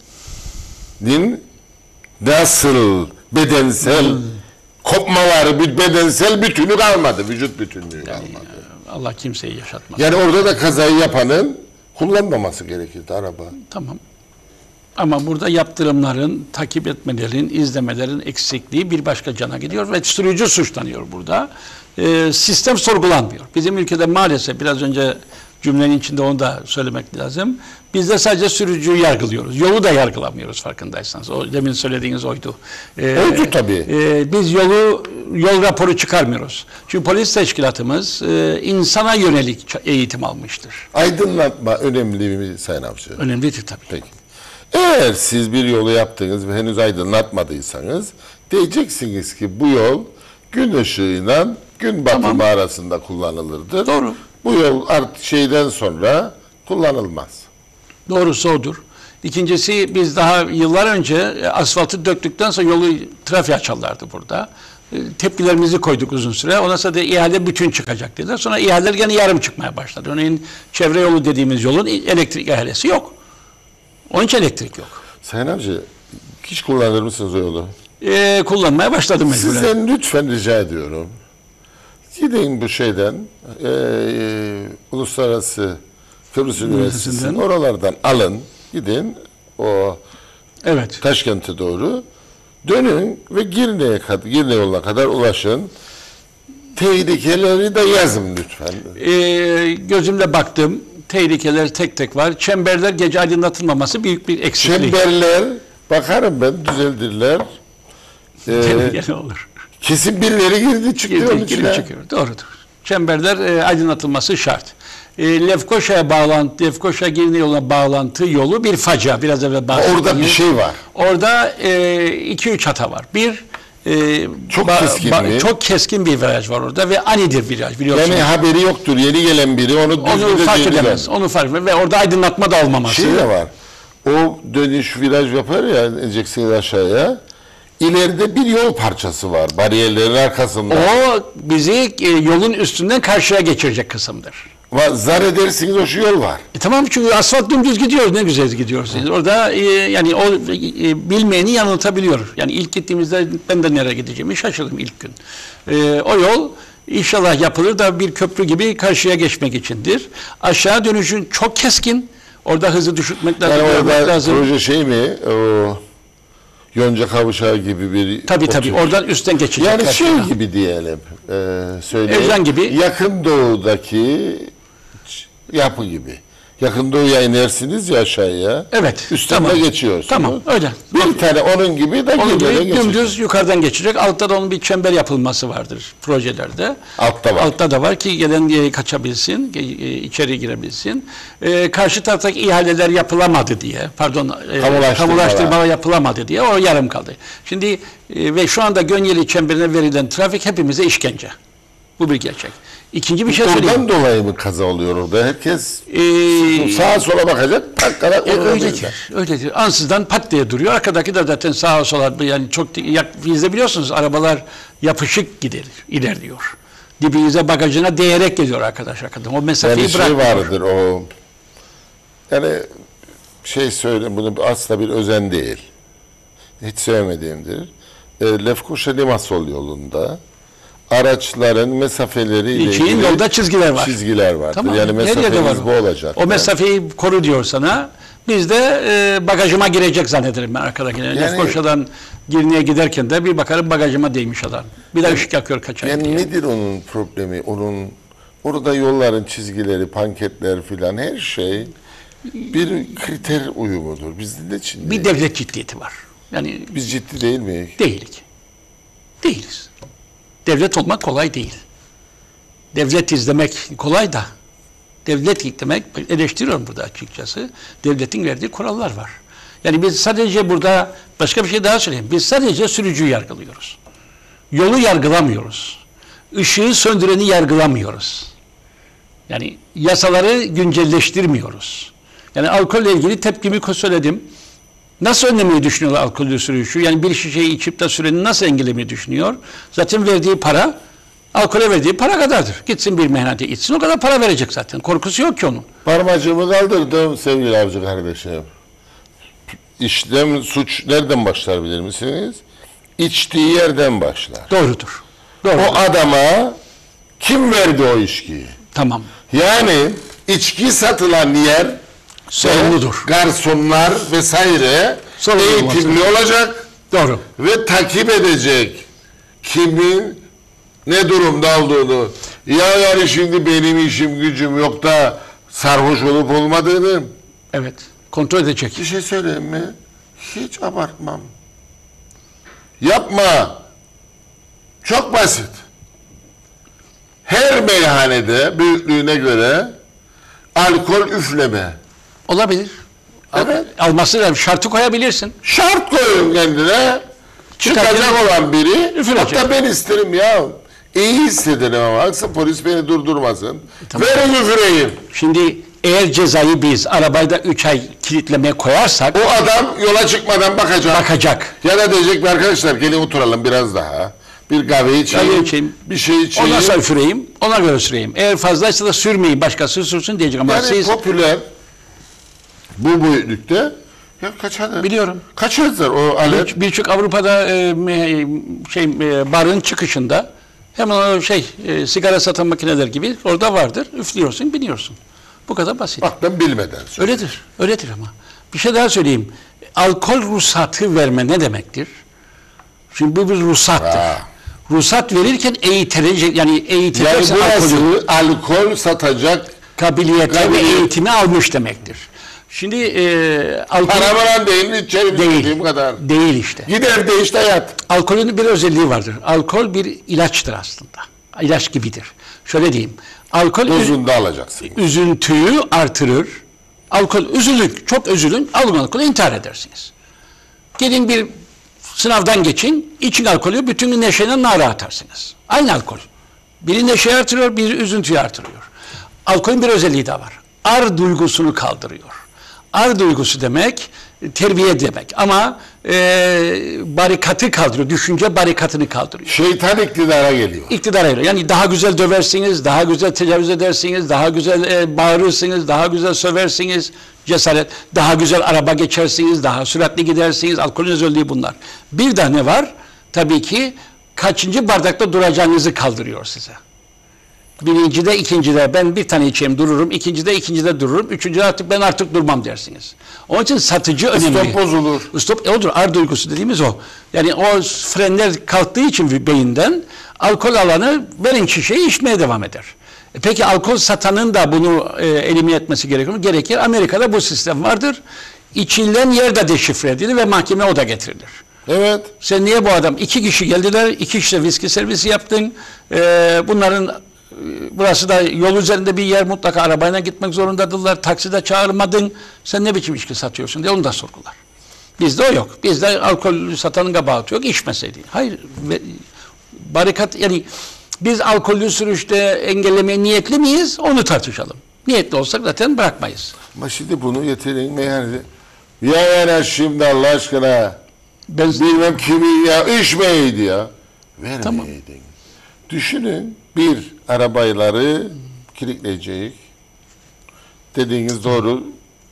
nasıl bedensel kopmaları, bir bedensel bütünü kalmadı, vücut bütünlüğü kalmadı. Allah kimseyi yaşatmaz. Yani orada da kazayı yapanın kullanmaması gerekirdi araba. Tamam. Ama burada yaptırımların, takip etmelerin, izlemelerin eksikliği bir başka cana gidiyor ve sürücü suçlanıyor burada. Sistem sorgulanmıyor. Bizim ülkede maalesef biraz önce cümlenin içinde onu da söylemek lazım. Bizde sadece sürücüyü yargılıyoruz. Yolu da yargılamıyoruz farkındaysanız. O demin söylediğiniz oydu. Oydu tabii. Biz yol raporu çıkarmıyoruz. Çünkü polis teşkilatımız insana yönelik eğitim almıştır. Aydınlatma önemli mi Sayın Avcı? Önemlidir tabii. Peki. Eğer siz bir yolu yaptınız ve henüz aydınlatmadıysanız diyeceksiniz ki bu yol gün ışığıyla gün batımı arasında kullanılırdı. Doğru. Bu yol artık şeyden sonra kullanılmaz. Doğrusu odur. İkincisi biz daha yıllar önce asfaltı döktükten sonra yolu trafiğe açarlardı burada. Tepkilerimizi koyduk uzun süre. Ondan sonra da ihale bütün çıkacak dediler. Sonra ihaleler gene yarım çıkmaya başladı. Örneğin çevre yolu dediğimiz yolun elektrik ihalesi yok. Onun için elektrik yok. Sayın Avcı, hiç kullanır mısınız o yolu? Kullanmaya başladım mecburen. Sizden lütfen rica ediyorum. Gidin bu şeyden, Uluslararası Kıbrıs Üniversitesi'nin oralardan alın, gidin o Evet. Taşkent'e doğru, dönün ve Girne yoluna kadar ulaşın. Tehlikeleri de yazın lütfen. Gözümle baktım. Tehlikeler tek tek var. Çemberler gece aydınlatılmaması büyük bir eksiklik. Çemberler, bakarım ben, düzeldirler. Tehlikeli olur. Kesin birileri girdi çıktı onun içine. Çıkıyor. Doğrudur. Çemberler aydınlatılması şart. Lefkoşa'ya bağlantı, Lefkoşa Girne yoluna bağlantı yolu bir facia. Biraz evvel bahsettiğim. Orada bir şey var. Orada 2-3 hata var. Bir, çok keskin bir viraj var orada ve anidir viraj, biliyorsunuz. Yani haberi yoktur. Yeni gelen biri onu fark edemez. Onu fark edemez. Ve orada aydınlatma da olmaması. Şey de var. O dönüş viraj yapar ya, ineceksiniz aşağıya. İleride bir yol parçası var bariyerlerin arkasında. O bizi yolun üstünden karşıya geçirecek kısımdır. Zar edersiniz o şu yol var. Tamam, çünkü asfalt dümdüz gidiyor, ne güzel gidiyorsunuz. Orada yani o bilmeyeni yanıltabiliyor. Yani ilk gittiğimizde ben de nereye gideceğimi şaşırdım ilk gün. O yol inşallah yapılır da bir köprü gibi karşıya geçmek içindir. Aşağı dönüşün çok keskin. Orada hızı düşürtmek lazım. Yani orada lazım. proje şey mi? O Yonca Kavuşağı gibi bir... Tabii oradan üstten geçecek. Yani karşıya. şey gibi diyelim. Söyleyeyim. Evren gibi. Yakın Doğu'daki yapı gibi. Yakın Doğu'ya inersiniz ya aşağıya. Evet. Üstten de geçiyorsunuz. Tamam, öyle. Bir tane onun gibi de Onun gibi geçecek. dümdüz yukarıdan geçecek. Altta da onun bir çember yapılması vardır projelerde. Altta var. Altta da var ki gelen kaçabilsin, içeri girebilsin. Karşı taraftaki ihaleler yapılamadı diye, kamulaştırmalar yapılamadı diye o yarım kaldı. Şimdi ve şu anda Gönyeli çemberine verilen trafik hepimize işkence. Bu bir gerçek. İkinci bir şey söyleyeyim. Ondan dolayı mı kaza oluyor orada? Herkes sağa sola bakacak. Öyledir. Ansızdan pat diye duruyor. Arkadaki de zaten sağa sola, yani çok bizde biliyorsunuz arabalar yapışık ilerliyor. Dibinize, bagajına değerek geliyor arkadaş arkadan. O mesafeyi yani bırakmıyor. şey vardır o. Yani şey söyleyeyim, bunu asla bir özen değil. Hiç sevmediğimdir. Lefkoşa Limassol yolunda araçların mesafeleri ile ilgili yolda çizgiler var. Çizgiler vardır. Tamam. Yani mesafeniz bu olacak. O mesafeyi koru diyor sana. Biz de bagajıma girecek zannederim ben arkadakine. Yani, Lefkoşa'dan Girne'ye giderken de bir bakarım bagajıma değmiş adam. Bir de ışık yakıyor kaçar. Yani diye. nedir onun problemi? Orada yolların çizgileri, panketler filan her şey bir kriter uyumudur. Bizde de Çin'de. Bir devlet ciddiyeti var. Yani biz ciddi değil miyiz? Değiliz. Devlet olmak kolay değil. Devlet izlemek kolay da. Devlet demek, eleştiriyorum burada açıkçası. Devletin verdiği kurallar var. Yani biz sadece burada, başka bir şey daha söyleyeyim. Biz sadece sürücüyü yargılıyoruz. Yolu yargılamıyoruz. Işığı söndüreni yargılamıyoruz. Yani yasaları güncelleştirmiyoruz. Yani alkolle ilgili tepkimi söyledim. Nasıl önlemeyi düşünüyorlar alkollü sürücü? Yani bir şişeyi içip de süreni nasıl engellemeyi düşünüyor? Zaten verdiği para, alkole verdiği para kadardır. Gitsin bir meyhanede içsin, o kadar para verecek zaten. Korkusu yok ki onun. Parmacığımı kaldırdım sevgili avcı kardeşim. Suç nereden başlar bilir misiniz? İçtiği yerden başlar. Doğrudur. O adama kim verdi o içkiyi? Tamam. Yani içki satılan yer sorumludur. Garsonlar vesaire eğitimli olacak. Doğru. Ve takip edecek kimin ne durumda olduğunu. Yani şimdi benim işim gücüm yok da sarhoş olup olmadığını. Evet. Kontrol edecek. Bir şey söyleyeyim mi? Hiç abartmam. Yapma. Çok basit. Her meyhanede büyüklüğüne göre alkol üfleme. Olabilir. Evet. Alması lazım. Şartı koyabilirsin. Şart koyun kendine. Çıkacak olan biri. Üfürecek. Hatta ben isterim ya. İyi hissederim ama. Aksa polis beni durdurmasın. Tamam. Verin üfüreyim. Şimdi Eğer cezayı biz arabayı da 3 ay kilitlemeye koyarsak O adam yola çıkmadan bakacak. bakacak. Ya da diyecek ki arkadaşlar gelin oturalım biraz daha. Bir kahve içeyim. Kahve içeyim. Bir şey içeyim. Ondan sonra süreyim. Ona göre süreyim. Eğer fazlaysa da sürmeyin. Başkası sürsün diyecek ama Yani siz popüler bu büyüklükte ya kaçar? biliyorum. Kaçarlar o alet. Birçok Avrupa'da barın çıkışında hemen o sigara satan makineler gibi orada vardır. Üflüyorsun, biniyorsun. Bu kadar basit. Bak ben bilmeden söylüyorum. Öyledir. Öyledir ama. Bir şey daha söyleyeyim. Alkol ruhsatı verme ne demektir? Şimdi bu bir ruhsattır. Ha. Ruhsat verirken eğitilecek, yani Yani eğitilecek burası alkol satacak kabiliyeti ve eğitimi almış demektir. Şimdi alkol para değil, içerim dediğim kadar. değil işte. Gider de işte yat. Alkolün bir özelliği vardır. Alkol bir ilaçtır aslında. İlaç gibidir. Şöyle diyeyim. Alkol Dozunda alacaksın. üzüntüyü artırır. Alkol çok üzülün, alın alkolü intihar edersiniz. Gelin bir sınavdan geçin, için alkolü bütün gün neşeyle nara atarsınız. Aynı alkol. Biri neşeyi artırıyor, biri üzüntüyü artırıyor. Alkolün bir özelliği daha var. Ar duygusunu kaldırıyor. Ar duygusu demek, terbiye demek. Ama barikatı kaldırıyor, düşünce barikatını kaldırıyor. Şeytan iktidara geliyor. İktidara geliyor. Yani daha güzel döversiniz, daha güzel tecavüz edersiniz, daha güzel bağırırsınız, daha güzel söversiniz, cesaret, daha güzel araba geçersiniz, daha süratli gidersiniz. Alkolün özelliği bunlar. Bir de ne var? Tabii ki kaçıncı bardakta duracağınızı kaldırıyor size. Birincide, ikincide ben bir tane içeyim dururum, ikincide dururum, üçüncüde artık durmam dersiniz. Onun için satıcı önemli. Stop bozulur. Stop olur, ar duygusu dediğimiz o. Yani o frenler kalktığı için beyinden alkol alanı verin şişeyi içmeye devam eder. Peki alkol satanın da bunu elimine etmesi gerekir mi? Gerekir. Amerika'da bu sistem vardır. İçilen yer de deşifre edilir ve mahkeme o da getirilir. Evet. Sen niye bu adam? 2 kişi geldiler, 2 kişi viski servisi yaptın. Bunların burası da yol üzerinde bir yer, mutlaka arabayla gitmek zorundadırlar. Takside çağırmadın. Sen ne biçim içki satıyorsun diye onu da sorgular. Bizde o yok. Bizde alkol satanın kabahati yok. İçmeseydi. Hayır. Barikat, yani biz alkollü sürüşte engellemeye niyetli miyiz? Onu tartışalım. Niyetli olsak zaten bırakmayız. Ama şimdi bunu getirin yani. Ya yani şimdi Allah aşkına Ben bilmem kimi ya içmeyeydi ya. Vermeyeydin. Tamam. Düşünün bir arabayları kilitleyecek. Dediğiniz doğru.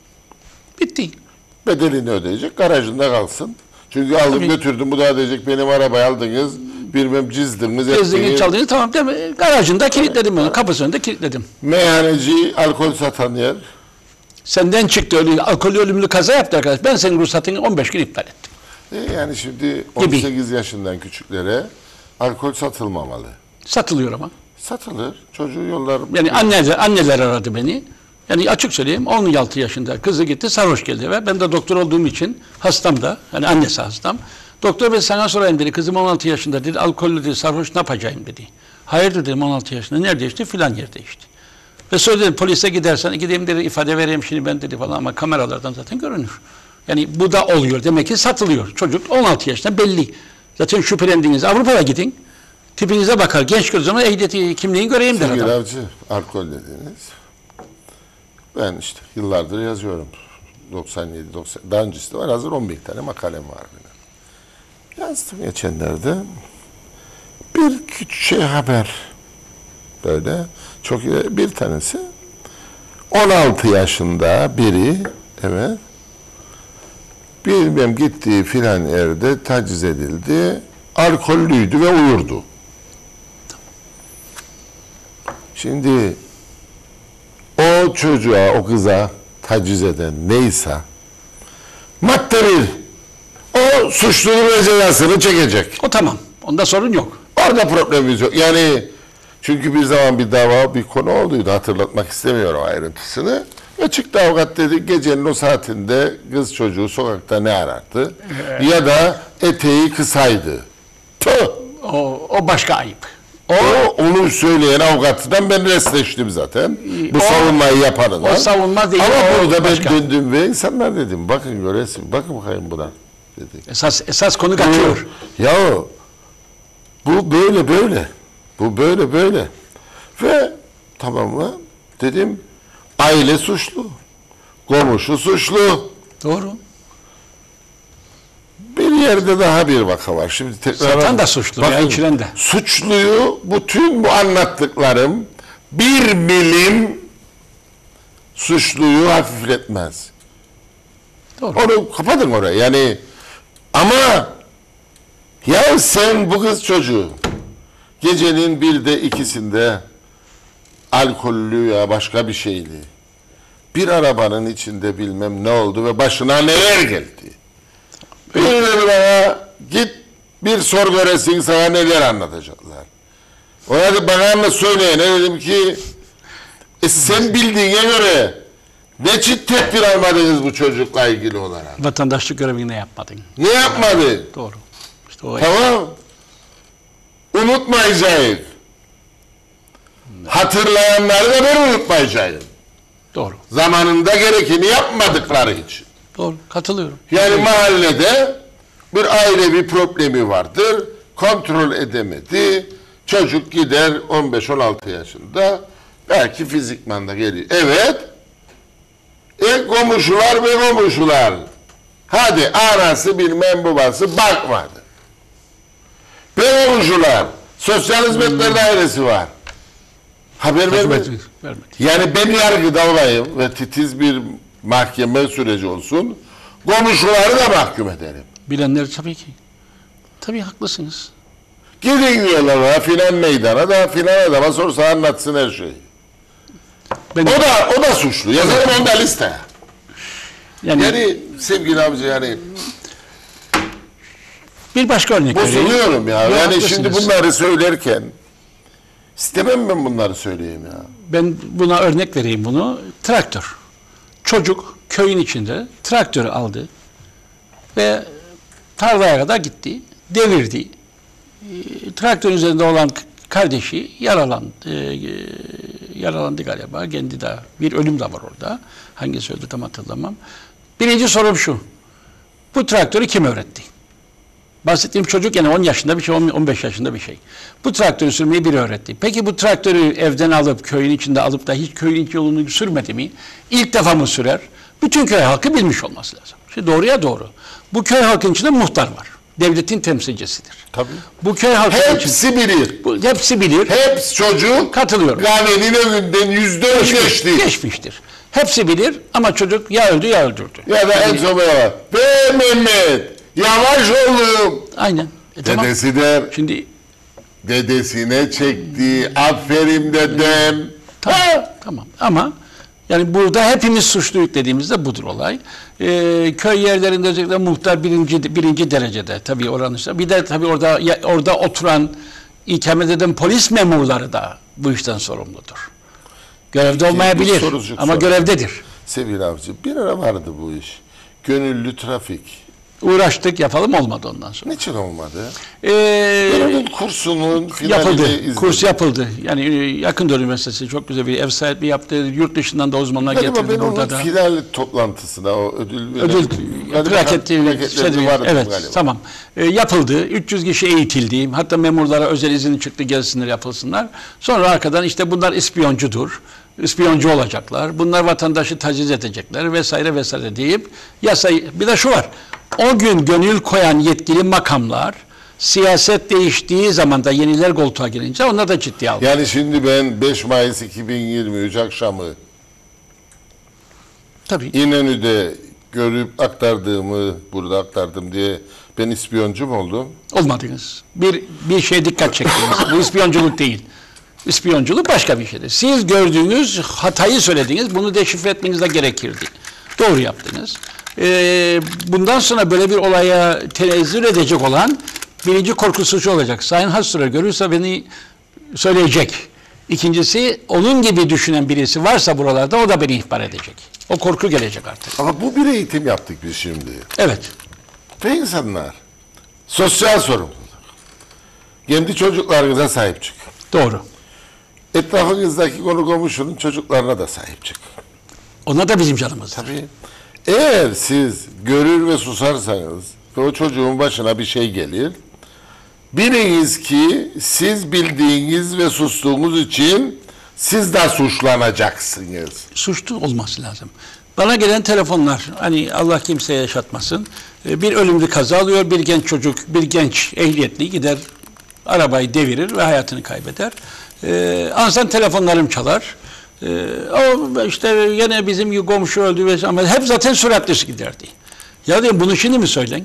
bitti. Bedelini ödeyecek. Garajında kalsın. Çünkü aldım Tabii. götürdüm. Bu da diyecek benim arabayı aldınız. Bilmem cizdiniz. Gezdiğini ettiniz. çaldığını tamam değil mi? Garajında kilitledim onu. Kapısının önünde kilitledim. Meyhaneci, alkol satan yer. Senden çıktı alkolü ölümlü kaza yaptı arkadaş. Ben senin ruhsatını 15 gün iptal ettim. Yani şimdi 18 yaşından küçüklere alkol satılmamalı. Satılıyor ama. Satılır. Çocuğu yollar. Yani anneler aradı beni. Yani açık söyleyeyim 16 yaşında kızı gitti sarhoş geldi ve ben de doktor olduğum için hastam da, hani annesi hastam. Doktor bey sana sorayım dedi, kızım 16 yaşında dedi, alkollü dedi, sarhoş ne yapacağım dedi. Hayır dedim 16 yaşında, nerede içti? Filan yerde içti. Ve sonra dedim polise gidersen gideyim dedi, ifade vereyim şimdi ben dedi falan, ama kameralardan zaten görünür. Yani bu da oluyor, demek ki satılıyor. Çocuk 16 yaşında belli. Zaten şüphelendiğiniz Avrupa'ya gidin, tipinize bakar, genç göz zaman ehliyeti kimliğini göreyim der Sevgili adam. avcı, alkol dediğiniz. Ben işte yıllardır yazıyorum. 97, 90, daha öncesi de var. Hazır 11 tane makalem var benim. Yazdım geçenlerde. Bir küçük haber. Böyle. Çok bir tanesi. 16 yaşında biri, evet, bilmem gittiği filan yerde taciz edildi. Alkollüydü ve uyurdu. Şimdi o çocuğa, o kıza taciz eden neyse madde bir, o suçlunun ve cezasını çekecek. O tamam. Onda sorun yok. Orada problemimiz yok. Yani çünkü bir zaman bir dava, bir konu olduydu. Hatırlatmak istemiyorum ayrıntısını. Ve çıktı avukat dedi, gecenin o saatinde kız çocuğu sokakta ne arardı? Ya da eteği kısaydı. Tüh! O başka ayıp. Onu söyleyen avukatından ben restleştim zaten. Bu savunmayı yapanından. O savunma değil. Ama o burada ben başka. döndüm ve insanlar dedim, bakın göresin, bakın bakayım buna dedi. Esas konu kaçıyor. Ya bu böyle. Bu böyle. Ve tamam mı? Dedim Aile suçlu. Komşu suçlu. Doğru. Bir yerde daha bir vaka var. Şimdi tekrar Satan da suçlu veya içiren de. Suçluyu bütün bu anlattıklarım bir milim suçluyu hafifletmez. Doğru. Onu kapatın oraya. Yani ama ya sen bu kız çocuğu gecenin 1'de 2'sinde alkollü ya başka bir şeyli bir arabanın içinde bilmem ne oldu ve başına neler geldi. Birileri bana git bir sor göresin sana neler anlatacaklar. Ona da bana söyleyene dedim ki sen bildiğine göre ne çeşit tedbir almadınız bu çocukla ilgili olarak? Vatandaşlık görevini yapmadın. Ne yapmadı? Doğru. İşte o Tamam. Unutmayacağız. Hatırlayanları da ben unutmayacağım. Doğru. Zamanında gerekeni yapmadıkları için. Doğru. Katılıyorum. Yani mahallede bir aile bir problemi vardır. Kontrol edemedi. Çocuk gider 15-16 yaşında. Belki fizikman da geliyor. Evet. Komşular ve komşular. Hadi anası bilmem babası bakmadı. Ve komşular. Sosyal Hizmetler Dairesi var. Haber vermedi. Vermedi. Yani ben yargıda olayım ve titiz bir mahkeme süreci olsun. Komşuları da mahkum ederim. Bilenler tabii ki. Tabii haklısınız. Gidin diyorlar filan meydana da filan adama sorsa anlatsın her şeyi. O da suçlu. Yazarım onda liste. Yani sevgili abici yani bir başka örnek vereyim. bozuluyorum ya. Yani haklısınız. şimdi bunları söylerken istemem ben bunları söyleyeyim ya. Ben buna örnek vereyim bunu. Traktör. Çocuk köyün içinde traktörü aldı ve tarlaya kadar gitti. Devirdi. Traktörün üzerinde olan kardeşi yaralandı galiba. Kendi de bir ölüm de var orada. Hangisi öldü tam hatırlamam. Birinci sorum şu. Bu traktörü kim öğretti? Bahsettiğim çocuk yani 10 yaşında bir şey, 15 yaşında bir şey. Bu traktörü sürmeyi biri öğretti. Peki bu traktörü evden alıp, köyün içinde alıp da hiç köyün iç yolunu sürmedi mi? İlk defa mı sürer? Bütün köy halkı bilmiş olması lazım. Şimdi doğruya doğru. Bu köy halkının içinde muhtar var. Devletin temsilcisidir. Tabii. Bu köy halkının Hepsi bilir. hepsi bilir. Hepsi çocuk Katılıyorum. kahvenin önünden %100 geçti. Geçmiştir. Hepsi bilir ama çocuk ya öldü ya öldürdü. Ya da en son var. Be Mehmet yavaş oğlum. Aynen. Tamam. Dedesi der. Şimdi Dedesine çekti. Aferin dedem. tamam ama yani burada hepimiz suçluyuk dediğimizde budur olay. Köy yerlerinde özellikle muhtar birinci derecede tabii oranın işte. Bir de tabii orada oturan ikamet eden polis memurları da bu işten sorumludur. Görevde olmayabilir ama görevdedir. Sevgili abici bir ara vardı bu iş. Gönüllü trafik. Uğraştık yapalım olmadı ondan sonra. Niçin olmadı? Gönüllü kursunun yapıldı. Kurs yapıldı. Yani yakın dönem üniversitesi çok güzel bir ev sahipliği yaptı. Yurt dışından da uzmanlar getirdi ben burada onun da. final toplantısına o ödül plaketli vardı evet galiba. tamam. Yapıldı. 300 kişi eğitildi. Hatta memurlara özel izin çıktı gelsinler yapılsınlar. Sonra arkadan işte bunlar ispiyoncudur. İspiyoncu olacaklar. Bunlar vatandaşı taciz edecekler vesaire vesaire deyip yasayı bir de şu var. O gün gönül koyan yetkili makamlar siyaset değiştiği zaman da yeniler koltuğa gelince onlar da ciddiye aldı. Yani şimdi ben 5 Mayıs 2023 akşamı Tabii. İnönü'de görüp aktardığımı burada aktardım diye ben ispiyoncu mu oldum? Olmadınız. Bir şeye dikkat çektiniz. Bu ispiyonculuk değil. İspiyonculuk başka bir şeydir. Siz gördüğünüz hatayı söylediniz. Bunu deşifre etmeniz de gerekirdi. Doğru yaptınız. Bundan sonra böyle bir olaya tenezzül edecek olan birinci korkusu şu olacak. Sayın Hastura görürse beni söyleyecek. İkincisi onun gibi düşünen birisi varsa buralarda o da beni ihbar edecek. O korku gelecek artık. Ama bu bir eğitim yaptık biz şimdi. Evet. Ve insanlar sosyal sorumluluk. Kendi çocuklarınıza sahip çık. Doğru. Etrafınızdaki konu komşunun çocuklarına da sahip çık. Ona da bizim canımız. Tabii. Eğer siz görür ve susarsanız ve o çocuğun başına bir şey gelir, biliniz ki siz bildiğiniz ve sustuğunuz için siz de suçlanacaksınız. Suçlu olması lazım. Bana gelen telefonlar, hani Allah kimseye yaşatmasın, bir ölümlü kaza oluyor, bir genç çocuk, bir genç ehliyetli gider, arabayı devirir ve hayatını kaybeder. Ansızın telefonlarım çalar. O işte yine bizim komşu öldü ve ama hep zaten süratli giderdi. Ya diyorum, bunu şimdi mi söylen?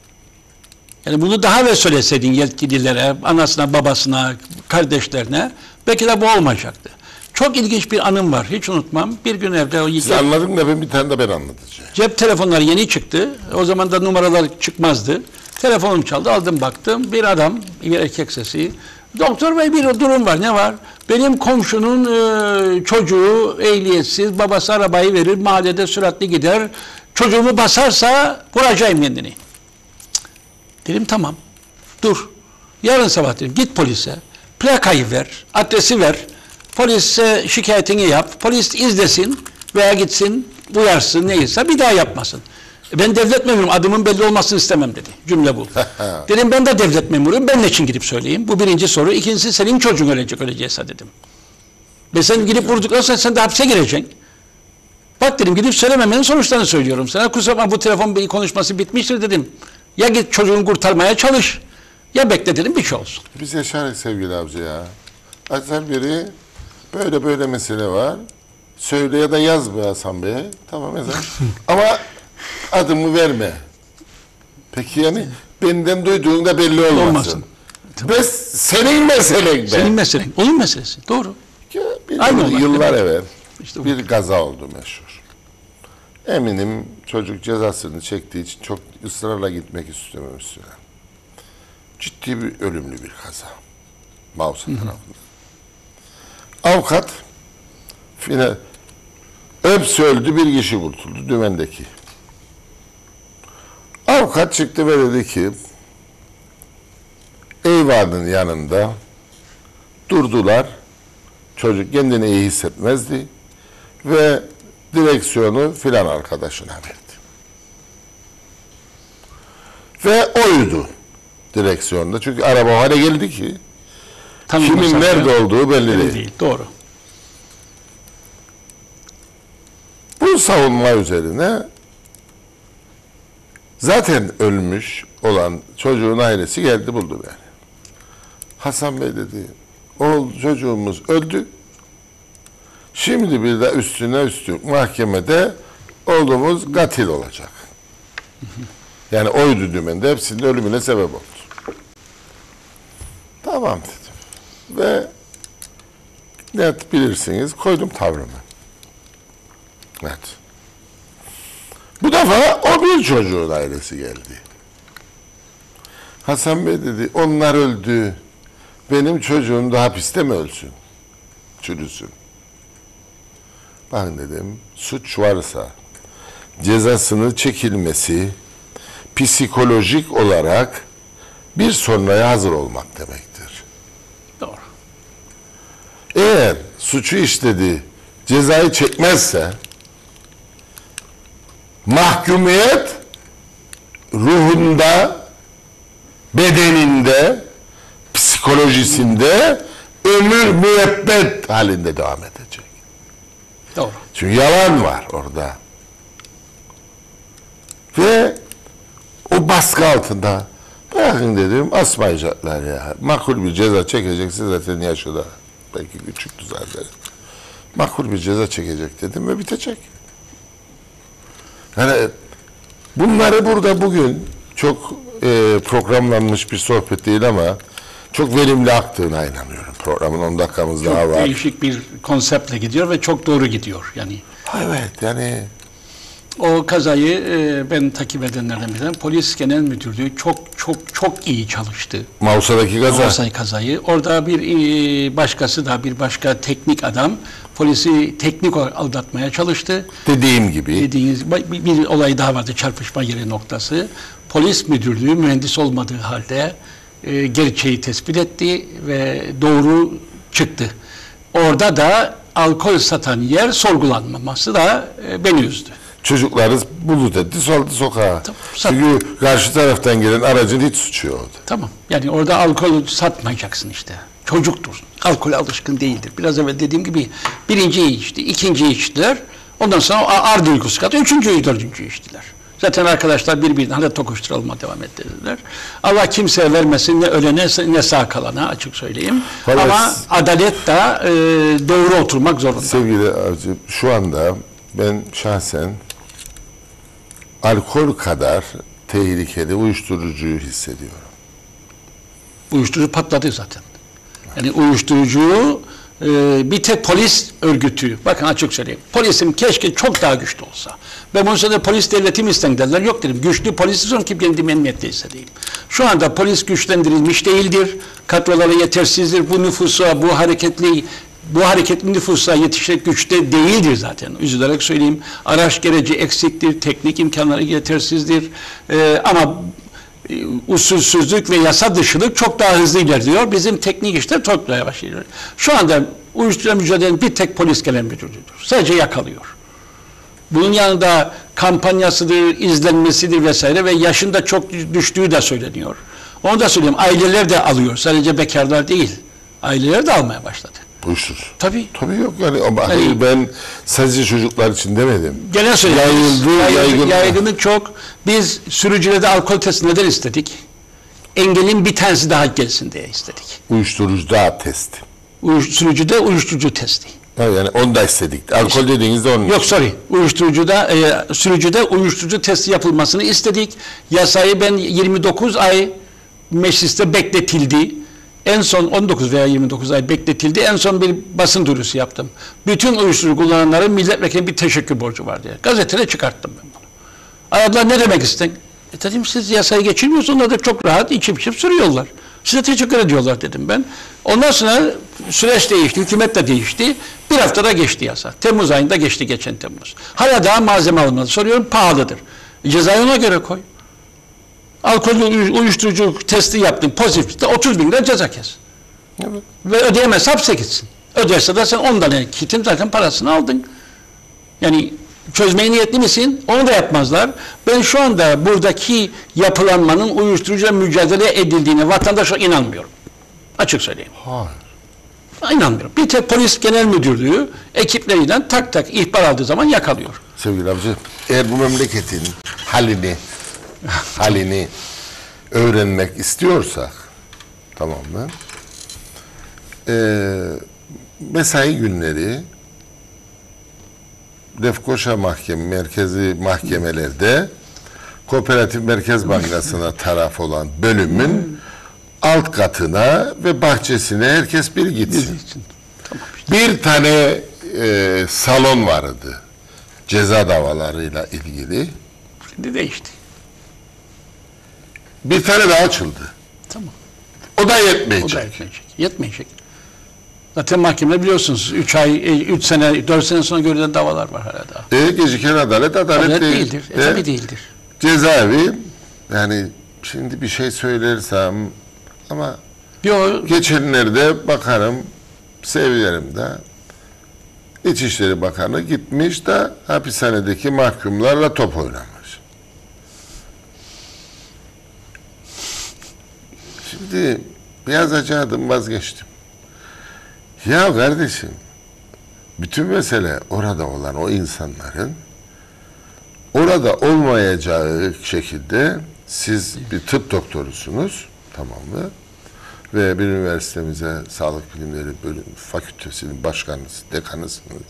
Yani bunu daha evvel söyleseydin yetkililere, anasına, babasına, kardeşlerine, belki de bu olmayacaktı. Çok ilginç bir anım var, hiç unutmam. Bir gün evde o Siz anladın da bir tane de ben anlatacağım. cep telefonları yeni çıktı. O zaman da numaralar çıkmazdı. Telefonum çaldı, aldım baktım. Bir adam, bir erkek sesi. Doktor bey, bir durum var. Ne var? Benim komşunun çocuğu ehliyetsiz, babası arabayı verir, mahallede süratli gider. Çocuğumu basarsa vuracağım kendini. Dedim tamam, dur. Yarın sabah dedim, git polise, plakayı ver, adresi ver, polise şikayetini yap, polis izlesin veya gitsin, uyarsın neyse, bir daha yapmasın. Ben devlet memuruyum, adımın belli olmasını istemem dedi, cümle bu. Dedim ben de devlet memuruyum, ben ne için gidip söyleyeyim? Bu birinci soru. İkincisi, senin çocuğun ölecekse dedim. Ve sen gidip vurduktan sonra sen de hapse gireceksin. Bak dedim, gidip söylememenin sonuçlarını söylüyorum sana. Kusura bakma, bu telefon konuşması bitmiştir dedim. Ya git çocuğunu kurtarmaya çalış, ya bekle dedim, bir şey olsun. Biz yaşarız sevgili avcı ya. Hasan biri böyle mesele var. Söyle ya da yaz be Hasan Bey. Tamam yazar. Ama adımı verme. Peki yani benden duyduğun da belli olmasın. Olmasın. Ve senin meselen be. Senin meselen, onun meselesi. Doğru. Ya, Aynı olay, yıllar değil mi? evvel İşte bu. bir kaza oldu meşhur. Eminim çocuk cezasını çektiği için çok ısrarla gitmek istememiş. Ciddi bir ölümlü bir kaza. Mausa tarafında. Avukat hepsi öldü, bir kişi kurtuldu dümendeki. Avukat çıktı ve dedi ki eyvanın yanında durdular. Çocuk kendini iyi hissetmezdi ve direksiyonu filan arkadaşına verdi. Ve oydu direksiyonda. Çünkü araba hale geldi ki kimin nerede olduğu belli değil. Doğru. Bu savunma üzerine zaten ölmüş olan çocuğun ailesi geldi buldu beni. Hasan Bey dedi, çocuğumuz öldü. Şimdi bir de üstüne mahkemede oğlumuz katil olacak. Yani oydu dümende hepsinin ölümüne sebep oldu. Tamam dedim. Ve net bilirsiniz koydum tavrımı. Evet. Bu defa o bir çocuğun ailesi geldi. Hasan Bey dedi, onlar öldü. Benim çocuğum da hapiste mi ölsün? Çürüsün. Ben dedim, suç varsa cezasını çekilmesi psikolojik olarak bir sonraya hazır olmak demektir. Doğru. Eğer suçu işledi, cezayı çekmezse mahkumiyet ruhunda, bedeninde, psikolojisinde ömür müebbet halinde devam edecek. Doğru. Çünkü yalan var orada. Ve o baskı altında bırakın dedim, asmayacaklar ya. Makul bir ceza çekeceksin, zaten yaşı da belki küçüktü zaten. Makul bir ceza çekecek dedim ve bitecek. Yani bunları burada bugün çok programlanmış bir sohbet değil ama çok verimli aktığına inanıyorum. Programın 10 dakikamız daha Çok var. değişik bir konseptle gidiyor ve çok doğru gidiyor yani. Evet yani O kazayı ben takip edenlerden biriyim. Polis Genel Müdürlüğü çok iyi çalıştı. Mausa'daki kaza. Mausa kazayı. Orada bir başka teknik adam polisi teknik olarak aldatmaya çalıştı. Dediğim gibi. Dediğiniz bir olay daha vardı, çarpışma yeri noktası. Polis müdürlüğü mühendis olmadığı halde gerçeği tespit etti ve doğru çıktı. Orada da alkol satan yer sorgulanmaması da beni üzdü. Çocuklarız bulut etti, saldı sokağa. Tamam, çünkü karşı taraftan gelen aracın hiç suçu yoktu. Tamam. Yani orada alkol satmayacaksın işte. Çocuktur. Alkole alışkın değildir. Biraz evvel dediğim gibi birinciyi içti, ikinciyi içtiler. Ondan sonra ar duygusu katı, üçüncüyü, dördüncüyü içtiler. Zaten arkadaşlar birbirinden hadi tokuşturalım devam ettirdiler. Allah kimseye vermesin, ne ölene ne sağ kalana, açık söyleyeyim. Vallahi ama adalet de doğru oturmak zorunda. Sevgili avcı, şu anda ben şahsen alkol kadar tehlikeli uyuşturucuyu hissediyorum. Uyuşturucu patladı zaten. Yani uyuşturucu bir tek polis örgütü, bakın açık söyleyeyim, polisim keşke çok daha güçlü olsa. Ben bunu söyledi, polis devleti mi isten derler, yok dedim, güçlü polis istiyorum ki kendim emniyette hissedeyim. Şu anda polis güçlendirilmiş değildir, kadroları yetersizdir, bu nüfusa, bu hareketli nüfusa yetişecek güçte değildir zaten, üzülerek söyleyeyim. Araç gereci eksiktir, teknik imkanları yetersizdir, ama usulsüzlük ve yasa dışılık çok daha hızlı ilerliyor. Bizim teknik işler çok daha yavaş ilerliyor. Şu anda uyuşturucu mücadelenin bir tek polis genel müdürlüğüdür. Sadece yakalıyor. Bunun yanında kampanyasıdır, izlenmesidir vesaire ve yaşında çok düştüğü de söyleniyor. Onu da söyleyeyim. Aileler de alıyor. Sadece bekarlar değil. Aileler de almaya başladı. Uyuşturucu. Tabii. Tabii yok yani, ama hayır, ben sadece çocuklar için demedim. Genel söyleyeyim. Yaygınlık çok. Biz sürücülerde alkol testi neden istedik? Engelin bir tanesi daha gelsin diye istedik. Uyuşturucu da testi. Sürücüde uyuşturucu testi. Yani onu da istedik. Alkol dediğinizde onun Yok için. sürücüde uyuşturucu testi yapılmasını istedik. Yasayı ben 29 ay mecliste bekletildi. En son 19 veya 29 ay bekletildi. En son bir basın duyurusu yaptım. Bütün uyuşturucu kullananların milletvekili bir teşekkür borcu var diye. Gazetede çıkarttım ben bunu. Aradılar, ne demek isten? Dedim, siz yasayı geçirmiyorsunuz, onlar da çok rahat içip sürüyorlar. Size teşekkür ediyorlar dedim ben. Ondan sonra süreç değişti, hükümet de değişti. Bir haftada geçti yasa. Temmuz ayında geçti, geçen Temmuz. Hala daha malzeme alınmadı. Soruyorum, pahalıdır. Cezayı ona göre koy. Alkollü uyuşturucu testi yaptın, pozitifte 30 bin lira ceza kes. Evet. Ve ödeyemez, hapse gitsin. Öderse de sen 10 tane kitin zaten parasını aldın. Yani çözmeye niyetli misin? Onu da yapmazlar. Ben şu anda buradaki yapılanmanın uyuşturucuyla mücadele edildiğine vatandaşa inanmıyorum. Açık söyleyeyim. Hayır. İnanmıyorum. Bir tek polis genel müdürlüğü ekipleriyle tak tak ihbar aldığı zaman yakalıyor. Sevgili avcı, eğer bu memleketin halini öğrenmek istiyorsak, tamam mı? Mesai günleri Lefkoşa merkezi mahkemelerde Kooperatif Merkez Bankası'na taraf olan bölümün alt katına ve bahçesine herkes bir gitsin. Tamam. Bir tane salon vardı ceza davalarıyla ilgili. Şimdi değişti. Bir tane daha açıldı. Tamam. O da O yetmeyecek. da yetmeyecek. Zaten mahkeme biliyorsunuz 3 ay, 3 sene, 4 sene sonra görülen davalar var hala daha. Geciken adalet Adalet değil. değildir. Tabii değildir. Cezaevi, yani şimdi bir şey söylersem ama Yok. geçenlerde bakarım, sevgilerim de İçişleri Bakanı gitmiş de hapishanedeki mahkumlarla top oynamış. Şimdi biraz acıdım, vazgeçtim. Ya kardeşim, bütün mesele orada olan o insanların orada olmayacağı şekilde, siz bir tıp doktorusunuz, tamam mı? Ve bir üniversitemize sağlık bilimleri bölüm fakültesinin başkanısınız, dekanısınız.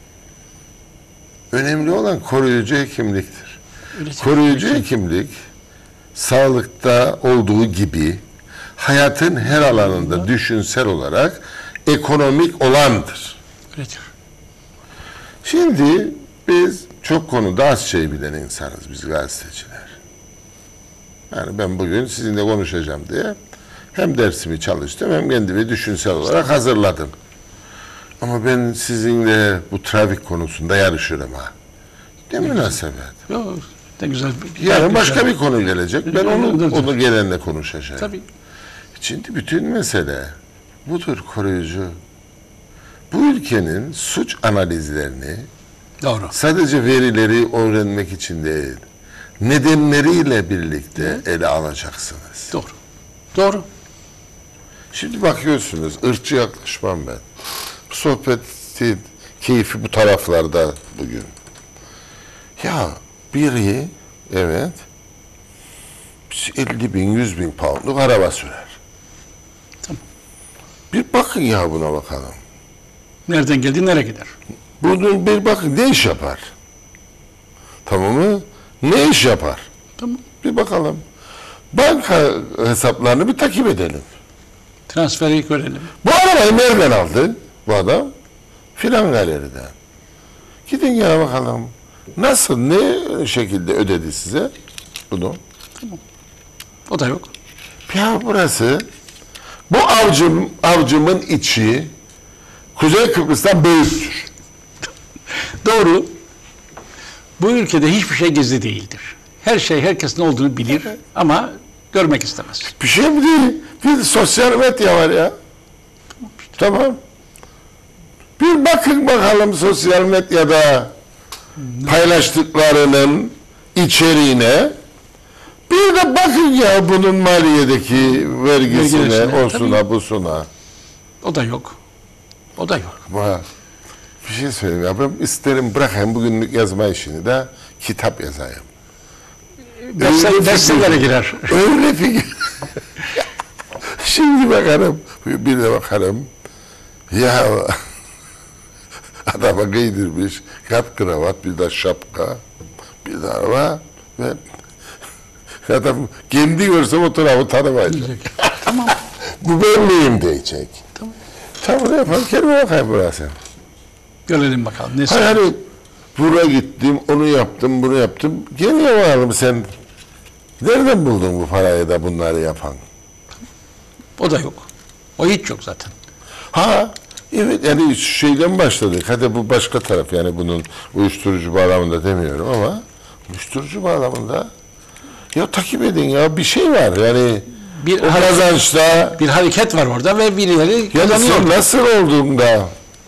Önemli olan koruyucu hekimliktir. Koruyucu hekimlik, sağlıkta olduğu gibi hayatın her alanında düşünsel olarak ekonomik olandır. Öyledir. Şimdi biz çok konuda az şey bilen insanız, biz gazeteciler. Yani ben bugün sizinle konuşacağım diye hem dersimi çalıştım hem kendimi düşünsel olarak hazırladım. Ama ben sizinle bu trafik konusunda yarışırım ha. Ne münasebet. Yok, ne güzel. Yarın başka bir konu gelecek. Ben onu gelenle konuşacağım. Tabii. Şimdi bütün mesele budur, koruyucu. Bu ülkenin suç analizlerini Doğru. sadece verileri öğrenmek için değil, nedenleriyle birlikte ele alacaksınız. Doğru. Doğru. Şimdi bakıyorsunuz, ırkçı yaklaşmam ben. Bu sohbetin keyfi bu taraflarda bugün. Ya biri, evet, 50 bin, 100 bin poundluk araba sürer. Tamam. Bir bakın ya buna bakalım. Nereden geldi, nereye gider? Bunun bir bakın ne iş yapar? Tamam mı? Ne iş yapar? Tamam. Bir bakalım. Banka hesaplarını bir takip edelim. Transferi görelim. Bu arabayı nereden aldı bu adam? Filan galeriden. Gidin ya bakalım. Nasıl, ne şekilde ödedi size bunu? O da yok. Ya burası, bu avcımın içi Kuzey Kıbrıs'tan büyüktür. Doğru. Bu ülkede hiçbir şey gizli değildir. Her şey herkesin olduğunu bilir ama görmek istemez. Bir şey mi değil? Bir sosyal medya var ya. Tamam. Bir bakın bakalım sosyal medyada paylaştıklarının içeriğine. Bir de bakın ya bunun maliyedeki vergisine, Vergileşine, osuna, busuna. O da yok. O da yok. Ama bir şey söyleyeyim ya, ben isterim bırakayım bugünlük yazma işini de kitap yazayım. Derslere girer. Öyle fikir. Şimdi bakarım, bir de bakarım. Ya adama giydirmiş, kat kravat, bir de şapka, bir de araba ve adam kendi görse o tarafı tanımayacak. Tamam. Bu ben miyim diyecek. Tamam. Tamam yapalım, kendime bakayım burası. Görelim bakalım. Ne Hayır, hani buraya gittim, onu yaptım, bunu yaptım. Geliyor bakalım sen. Nereden buldun bu parayı da bunları yapan? O da yok. O hiç yok zaten. Ha, evet, yani şeyden başladık. Hadi bu başka taraf, yani bunun uyuşturucu bağlamında demiyorum ama uyuşturucu bağlamında ya takip edin ya, bir şey var yani Bir o kazançta. Bir hareket var orada ve birileri Yani kazanıyor. sen nasıl olduğunda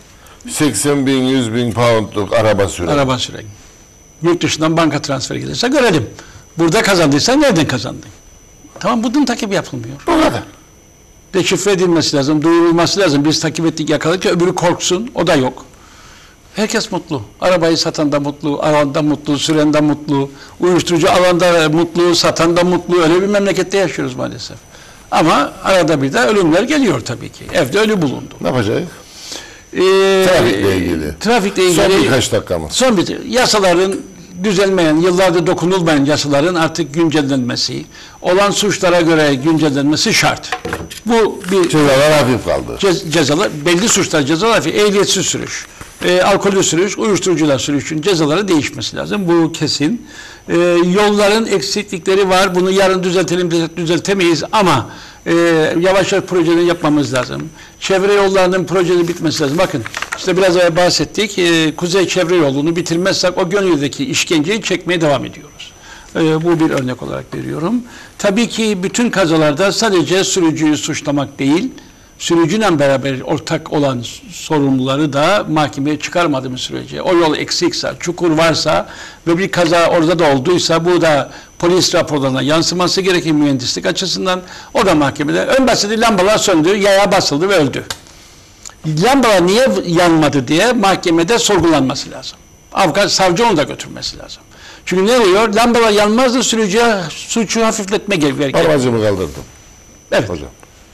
80 bin, 100 bin poundluk araba süren? Araba süren. Yurt dışından banka transferi gelirse görelim. Burada kazandıysan nereden kazandın? Tamam, bunun takibi yapılmıyor. Bu kadar. Deşifre edilmesi lazım, duyurulması lazım. Biz takip ettik, yakaladık ki öbürü korksun. O da yok. Herkes mutlu. Arabayı satan da mutlu, alan da mutlu, süren de mutlu. Uyuşturucu alan da mutlu, satan da mutlu. Öyle bir memlekette yaşıyoruz maalesef. Ama arada bir de ölümler geliyor tabii ki. Evde ölü bulundu. Ne yapacağız? Ee, Trafikle ilgili. Trafikle ilgili. Son birkaç dakikamız. Son bir yasaların düzelmeyen, yıllardır dokunulmayan yasaların artık güncellenmesi, olan suçlara göre güncellenmesi şart. Bu bir Cezalar hafif kaldı. cezalar, belli suçlar cezalar hafif, ehliyetsiz sürüş, alkollü sürüş, uyuşturucular sürüşün cezaları değişmesi lazım. Bu kesin. Yolların eksiklikleri var. Bunu yarın düzeltelim, düzeltemeyiz ama yavaş yavaş projelerini yapmamız lazım. Çevre yollarının projesi bitmesi lazım. Bakın işte biraz evvel bahsettik. Kuzey çevre yolunu bitirmezsek o Gönül'deki işkenceyi çekmeye devam ediyoruz. Bu bir örnek olarak veriyorum. Tabii ki bütün kazalarda sadece sürücüyü suçlamak değil, sürücüyle beraber ortak olan sorumluları da mahkemeye çıkarmadığımız sürece, o yol eksikse, çukur varsa ve bir kaza orada da olduysa bu da polis raporlarına yansıması gerekir mühendislik açısından. O da mahkemede. Ön basiti lambalar söndü, yaya basıldı ve öldü. Lambalar niye yanmadı diye mahkemede sorgulanması lazım. Avukat, savcı onu da götürmesi lazım. Çünkü ne oluyor? Lambalar yanmazdı, sürücüye suçu hafifletme gerekiyor. Parmağımı kaldırdım. Evet. Hocam.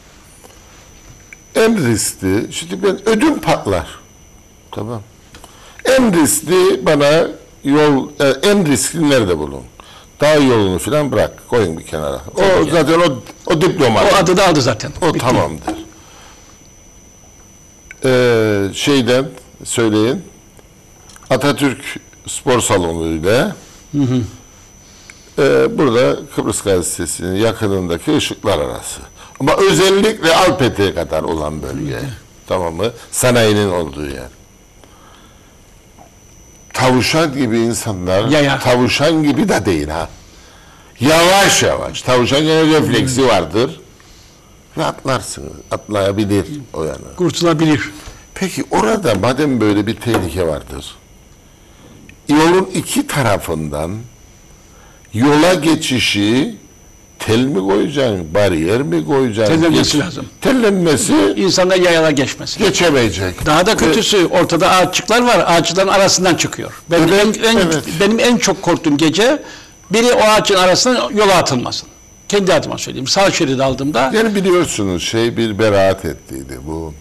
En riskli, şimdi ben ödüm patlar. Tamam. En riskli bana yol, en riskli nerede bulun? Dağ yolunu falan bırak, koyun bir kenara. O zaten o diploma. O adı da aldı zaten. O Bitti. tamamdır. Şeyden söyleyin. Atatürk Spor Salonu ile burada Kıbrıs Gazetesi'nin yakınındaki ışıklar arası. Ama özellikle Alpete'ye kadar olan bölge. Tamam mı? Sanayinin olduğu yer. Tavuşan gibi insanlar, Ya. tavuşan gibi de değil ha. Yavaş yavaş. Tavuşan gene refleksi vardır. Ve atlarsınız. Atlayabilir o yana. Kurtulabilir. Peki orada madem böyle bir tehlike vardır, yolun iki tarafından yola geçişi tel mi koyacaksın, bariyer mi koyacaksın? Tellenmesi lazım. Tellenmesi İnsanlar yayala geçmesin. geçemeyecek. Daha da kötüsü ortada ağaççıklar var. Ağaççıkların arasından çıkıyor. Benim en çok korktuğum gece biri o ağaçın arasından yola atılmasın. Kendi adıma söyleyeyim. Sağ şeridi aldığımda Yani biliyorsunuz bir beraat ettiydi bu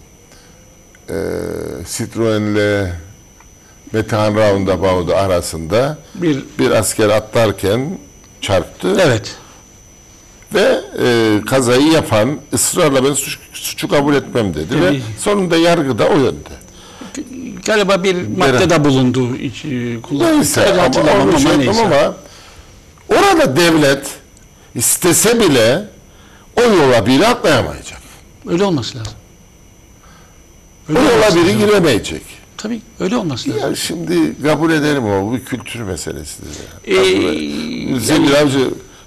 Citroen'le Metehan Roundabout arasında bir asker atlarken çarptı. evet. Ve kazayı yapan ısrarla ben suçu kabul etmem dedi ve sonunda yargıda o yönde. Galiba bir maddede bulundu. Neyse ama orada devlet istese bile o yola biri atlayamayacak. Öyle olması lazım. O yola biri giremeyecek. Tabii öyle olması lazım. Ya şimdi kabul ederim o bir kültür meselesidir. Sevgili avcı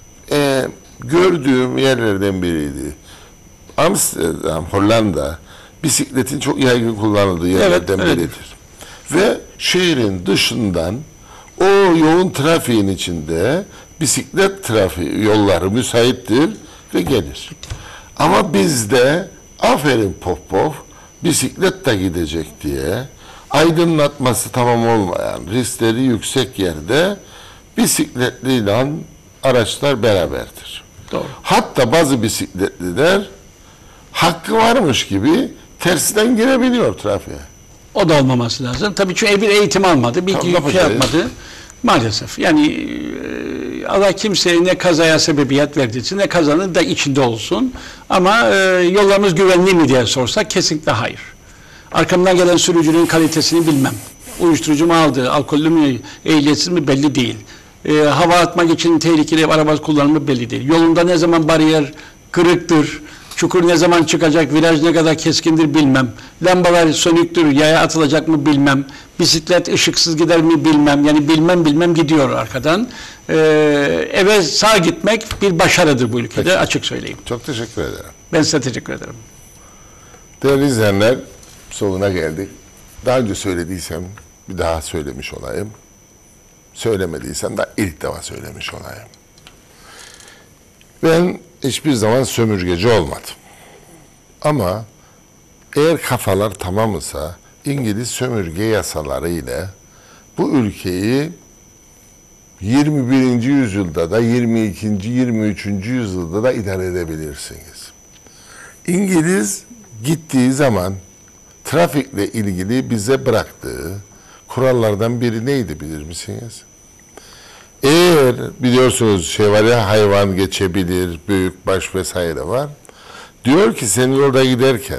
gördüğüm yerlerden biriydi. Amsterdam, Hollanda bisikletin çok yaygın kullanıldığı yerlerden biridir. Ve şehrin dışından o yoğun trafiğin içinde bisiklet trafiği yolları müsaittir ve gelir. Ama bizde aferin Popov bisiklet de gidecek diye aydınlatması tamam olmayan riskleri yüksek yerde bisikletliyle araçlar beraberdir. Doğru. Hatta bazı bisikletliler hakkı varmış gibi tersinden girebiliyor trafiğe. O da olmaması lazım. Tabii çünkü bir eğitim almadı, bir şey yapmadı. Maalesef. Yani Allah kimseye ne kazaya sebebiyet verdiyse ne kazanın da içinde olsun. Ama yollarımız güvenli mi diye sorsak kesinlikle hayır. Arkamdan gelen sürücünün kalitesini bilmem. Uyuşturucu mu aldı, alkollü mü, ehliyetsiz mi belli değil. Hava atmak için tehlikeli araba kullanımı belli değil. Yolunda ne zaman bariyer kırıktır, çukur ne zaman çıkacak, viraj ne kadar keskindir bilmem. Lambalar sönüktür, yaya atılacak mı bilmem. Bisiklet ışıksız gider mi bilmem. Yani bilmem gidiyor arkadan. Eve sağ gitmek bir başarıdır bu ülkede. Peki. Açık söyleyeyim. Çok teşekkür ederim. Ben size teşekkür ederim. Değerli izleyenler, sonuna geldik. Daha önce söylediysem bir daha söylemiş olayım. Söylemediysem de ilk defa söylemiş olayım. Ben hiçbir zaman sömürgeci olmadım. Ama eğer kafalar tamamsa İngiliz sömürge yasaları ile bu ülkeyi 21. yüzyılda da 22. 23. yüzyılda da idare edebilirsiniz. İngiliz gittiği zaman trafikle ilgili bize bıraktığı kurallardan biri neydi bilir misiniz? Eğer biliyorsunuz var ya hayvan geçebilir, büyükbaş vesaire var. Diyor ki sen yolda giderken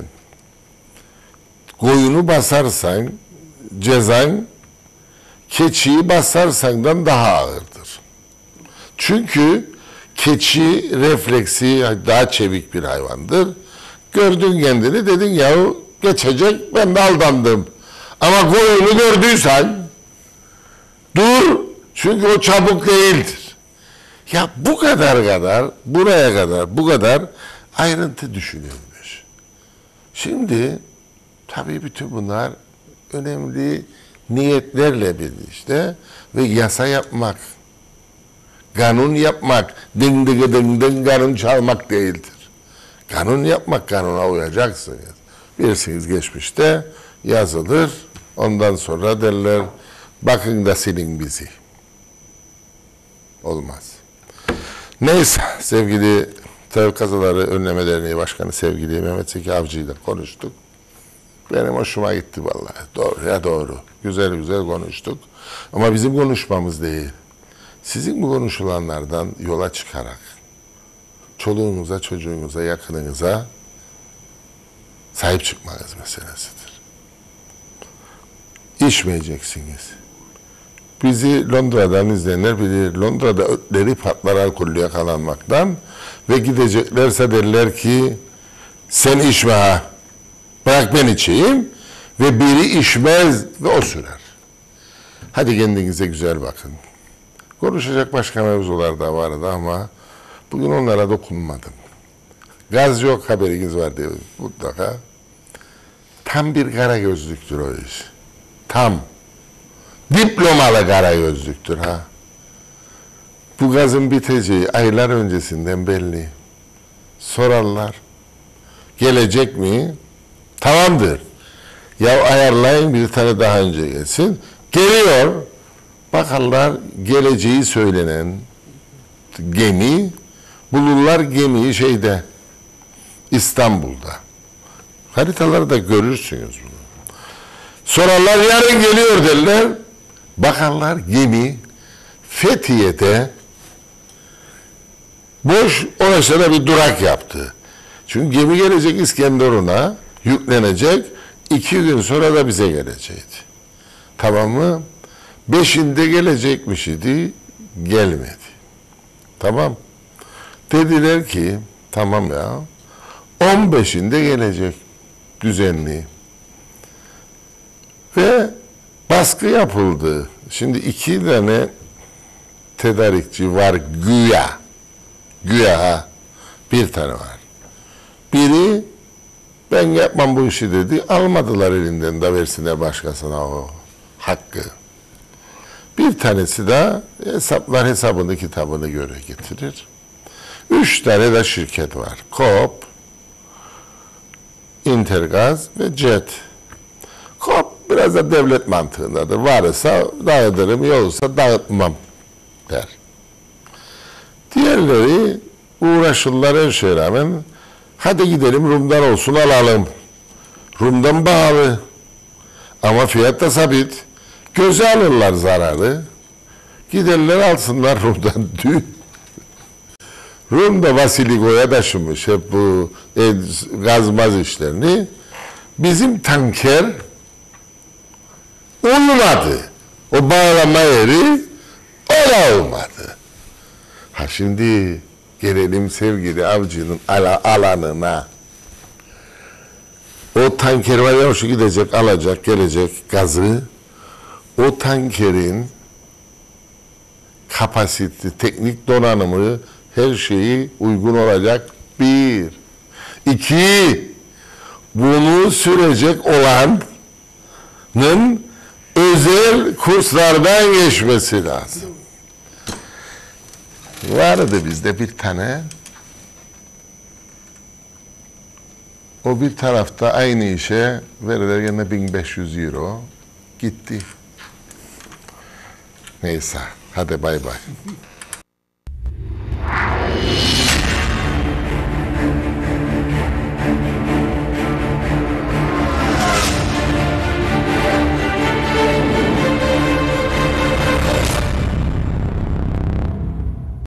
koyunu basarsan cezan keçiyi basarsandan daha ağırdır. Çünkü keçi refleksi daha çevik bir hayvandır. Gördün kendini dedin yahu geçecek ben de aldandım. Ama koyunu gördüysen dur çünkü o çabuk değildir. Ya bu kadar buraya kadar bu kadar ayrıntı düşünülmüş. Şimdi tabii bütün bunlar önemli niyetlerle birlikte ve yasa yapmak, kanun yapmak, ding ding ding ding kanun çalmak değildir. Kanun yapmak, kanuna uyacaksınız. Bilirsiniz geçmişte yazılır, ondan sonra derler bakın da silin bizi. Olmaz. Neyse sevgili Trafik Kazaları Önleme Derneği Başkanı sevgili Mehmet Zeki Avcı ile konuştuk. Benim hoşuma gitti vallahi. Doğru ya doğru. Güzel güzel konuştuk. Ama bizim konuşmamız değil. Sizin bu konuşulanlardan yola çıkarak çoluğunuza, çocuğunuza, yakınınıza sahip çıkmanız meselesidir. İçmeyeceksiniz. Bizi Londra'dan izleyenler bilir. Londra'da ötleri patlar alkollü yakalanmaktan ve gideceklerse derler ki sen içme ha. Bırak ben içeyim ve biri içmez ve o sürer. Hadi kendinize güzel bakın. Konuşacak başka mevzular da vardı ama bugün onlara dokunmadım. Gaz yok haberiniz var diyor mutlaka. Tam bir kara gözlüktür o iş. Tam. Diplomalı kara gözlüktür ha. Bu gazın biteceği aylar öncesinden belli. Sorarlar. Gelecek mi? Tamamdır. Ya ayarlayın bir tane daha önce gelsin. Geliyor. Bakarlar geleceği söylenen gemi, bulurlar gemiyi şeyde, İstanbul'da. Haritalarda görürsünüz bunu. Sorarlar yarın geliyor derler. Bakarlar gemi Fethiye'de boş orası da bir durak yaptı. Çünkü gemi gelecek İskenderun'a, yüklenecek, 2 gün sonra da bize gelecekti. Tamam mı? 5'inde gelecekmiş idi, gelmedi. Tamam. Dediler ki, tamam ya, 15'inde gelecek düzenli. Ve baskı yapıldı. Şimdi 2 tane tedarikçi var güya. Güya ha. Bir tane var. Biri ben yapmam bu işi dedi. Almadılar elinden de versine başkasına o hakkı. Bir tanesi de hesaplar hesabını kitabını göre getirir. 3 tane de şirket var. Coop, Intergaz ve Jet. Coop biraz da devlet mantığındadır. Varsa dağıtırım, yoksa dağıtmam der. Diğerleri uğraşırlar her şeye rağmen. Hadi gidelim Rum'dan olsun alalım. Rum'dan pahalı. Ama fiyat da sabit. Göze alırlar zararı. Giderler alsınlar Rum'dan dün. Rum'da Vasiliko'ya taşımış hep bu gazmaz işlerini. Bizim tanker olmadı. O bağlama yeri o da olmadı. Ha şimdi gelelim sevgili avcının alanına. O tanker var ya, şu gidecek, alacak, gelecek gazı. O tankerin kapasite, teknik donanımı, her şeyi uygun olacak. 1. 2. Bunu sürecek olanın özel kurslardan geçmesi lazım. Vardı bizde bir tane. O bir tarafta aynı işe verilir yine 1500 euro. Gitti. Neyse. Hadi bay bay.